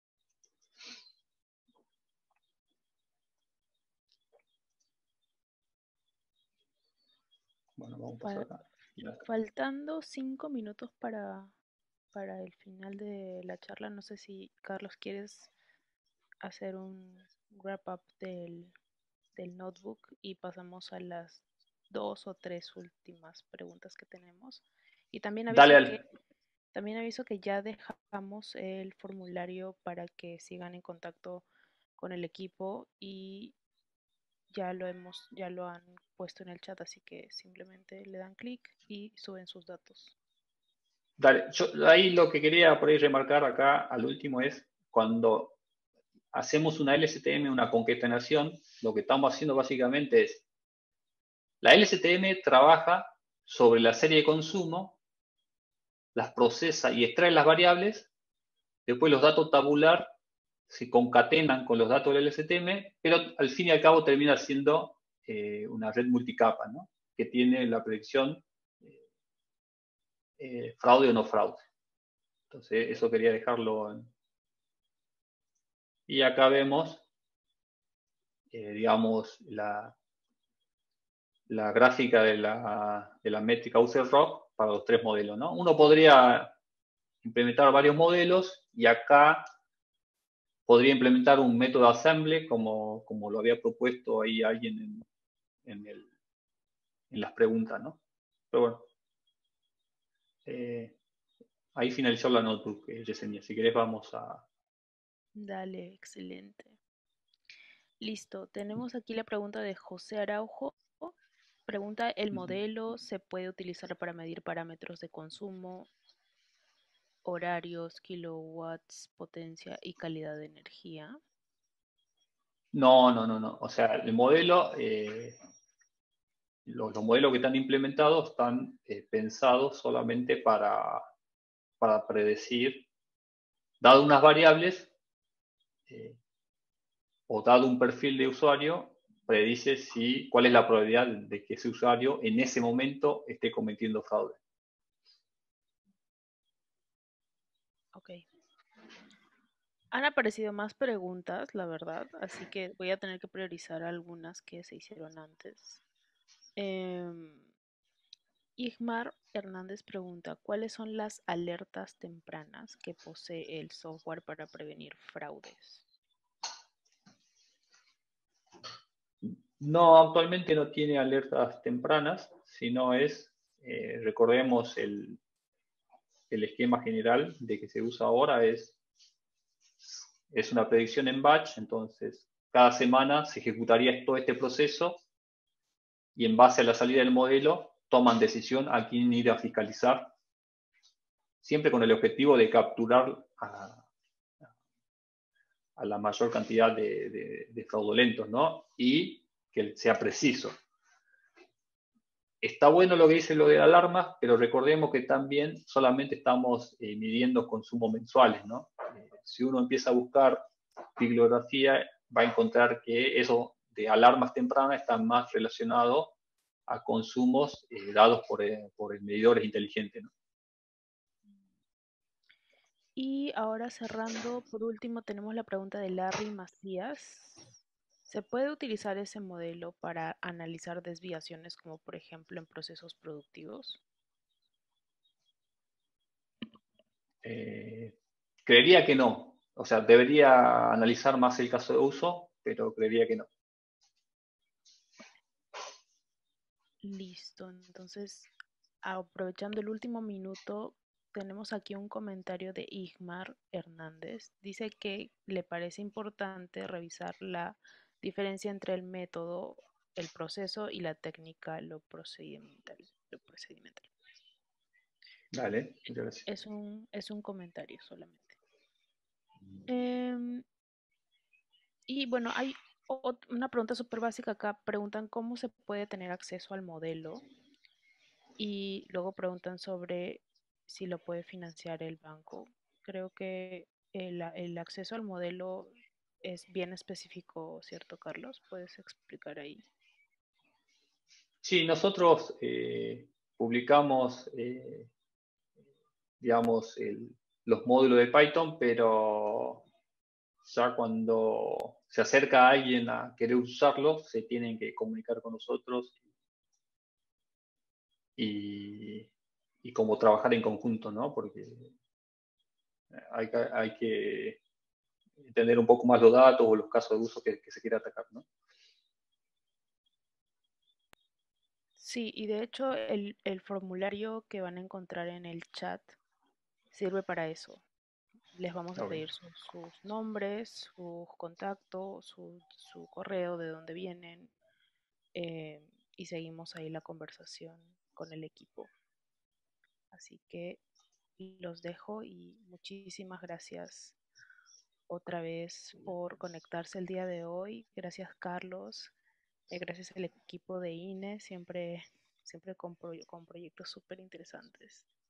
Bueno, vamos a pasar acá. Faltando 5 minutos para el final de la charla, no sé si, Carlos, quieres hacer un wrap-up del notebook y pasamos a las 2 o 3 últimas preguntas que tenemos. Y también aviso que ya dejamos el formulario para que sigan en contacto con el equipo y ya lo han puesto en el chat, así que simplemente le dan clic y suben sus datos. Dale, ahí lo que quería por ahí remarcar acá al último es cuando hacemos una LSTM, una concatenación, lo que estamos haciendo básicamente es, la LSTM trabaja sobre la serie de consumo, las procesa y extrae las variables, después los datos tabular se concatenan con los datos del LSTM, pero al fin y al cabo termina siendo una red multicapa, ¿no? Que tiene la predicción fraude o no fraude. Entonces, eso quería dejarlo. Y acá vemos, digamos, la gráfica de la métrica UserRock para los tres modelos, ¿no? Uno podría implementar varios modelos y acá podría implementar un método assembly como lo había propuesto ahí alguien en las preguntas, ¿no? Pero bueno, ahí finalizó la notebook, Yesenia. Si querés vamos a... Dale, excelente. Listo, tenemos aquí la pregunta de José Araujo. Pregunta, ¿el modelo se puede utilizar para medir parámetros de consumo, horarios, kilowatts, potencia y calidad de energía? No. O sea, el modelo, los modelos que están implementados están pensados solamente para predecir, dado unas variables o dado un perfil de usuario, predice cuál es la probabilidad de que ese usuario en ese momento esté cometiendo fraude. Ok. Han aparecido más preguntas, la verdad, así que voy a tener que priorizar algunas que se hicieron antes. Igmar Hernández pregunta, ¿cuáles son las alertas tempranas que posee el software para prevenir fraudes? No, actualmente no tiene alertas tempranas, sino recordemos, el esquema general de que se usa ahora es una predicción en batch, entonces cada semana se ejecutaría todo este proceso y en base a la salida del modelo toman decisión a quién ir a fiscalizar, siempre con el objetivo de capturar a la mayor cantidad de fraudulentos, ¿no? Y que sea preciso. Está bueno lo que dice lo de alarmas, pero recordemos que también solamente estamos midiendo consumos mensuales, ¿no? Si uno empieza a buscar bibliografía, va a encontrar que eso de alarmas tempranas está más relacionado a consumos dados por medidores inteligentes, ¿no? Y ahora cerrando, por último tenemos la pregunta de Larry Macías. ¿Se puede utilizar ese modelo para analizar desviaciones como por ejemplo en procesos productivos? Creería que no. O sea, debería analizar más el caso de uso, pero creería que no. Listo, entonces aprovechando el último minuto, tenemos aquí un comentario de Igmar Hernández. Dice que le parece importante revisar la diferencia entre el método, el proceso y la técnica, lo procedimental. Dale, muchas gracias. Es un comentario solamente. Em, y bueno, hay una pregunta súper básica acá. Preguntan cómo se puede tener acceso al modelo y luego preguntan sobre si lo puede financiar el banco. Creo que el acceso al modelo es bien específico, ¿cierto, Carlos? ¿Puedes explicar ahí? Sí, nosotros publicamos, digamos, los módulos de Python, pero ya cuando se acerca a alguien a querer usarlo, se tienen que comunicar con nosotros y como trabajar en conjunto, ¿no? Porque hay que entender un poco más los datos o los casos de uso que se quiera atacar, ¿no? Sí, y de hecho el formulario que van a encontrar en el chat sirve para eso. Les vamos a Okay. pedir sus nombres, sus contactos, su correo, de dónde vienen, eh, y seguimos ahí la conversación con el equipo. Así que los dejo y muchísimas gracias otra vez por conectarse el día de hoy. Gracias, Carlos. Gracias al equipo de INE, siempre con proyectos súper interesantes.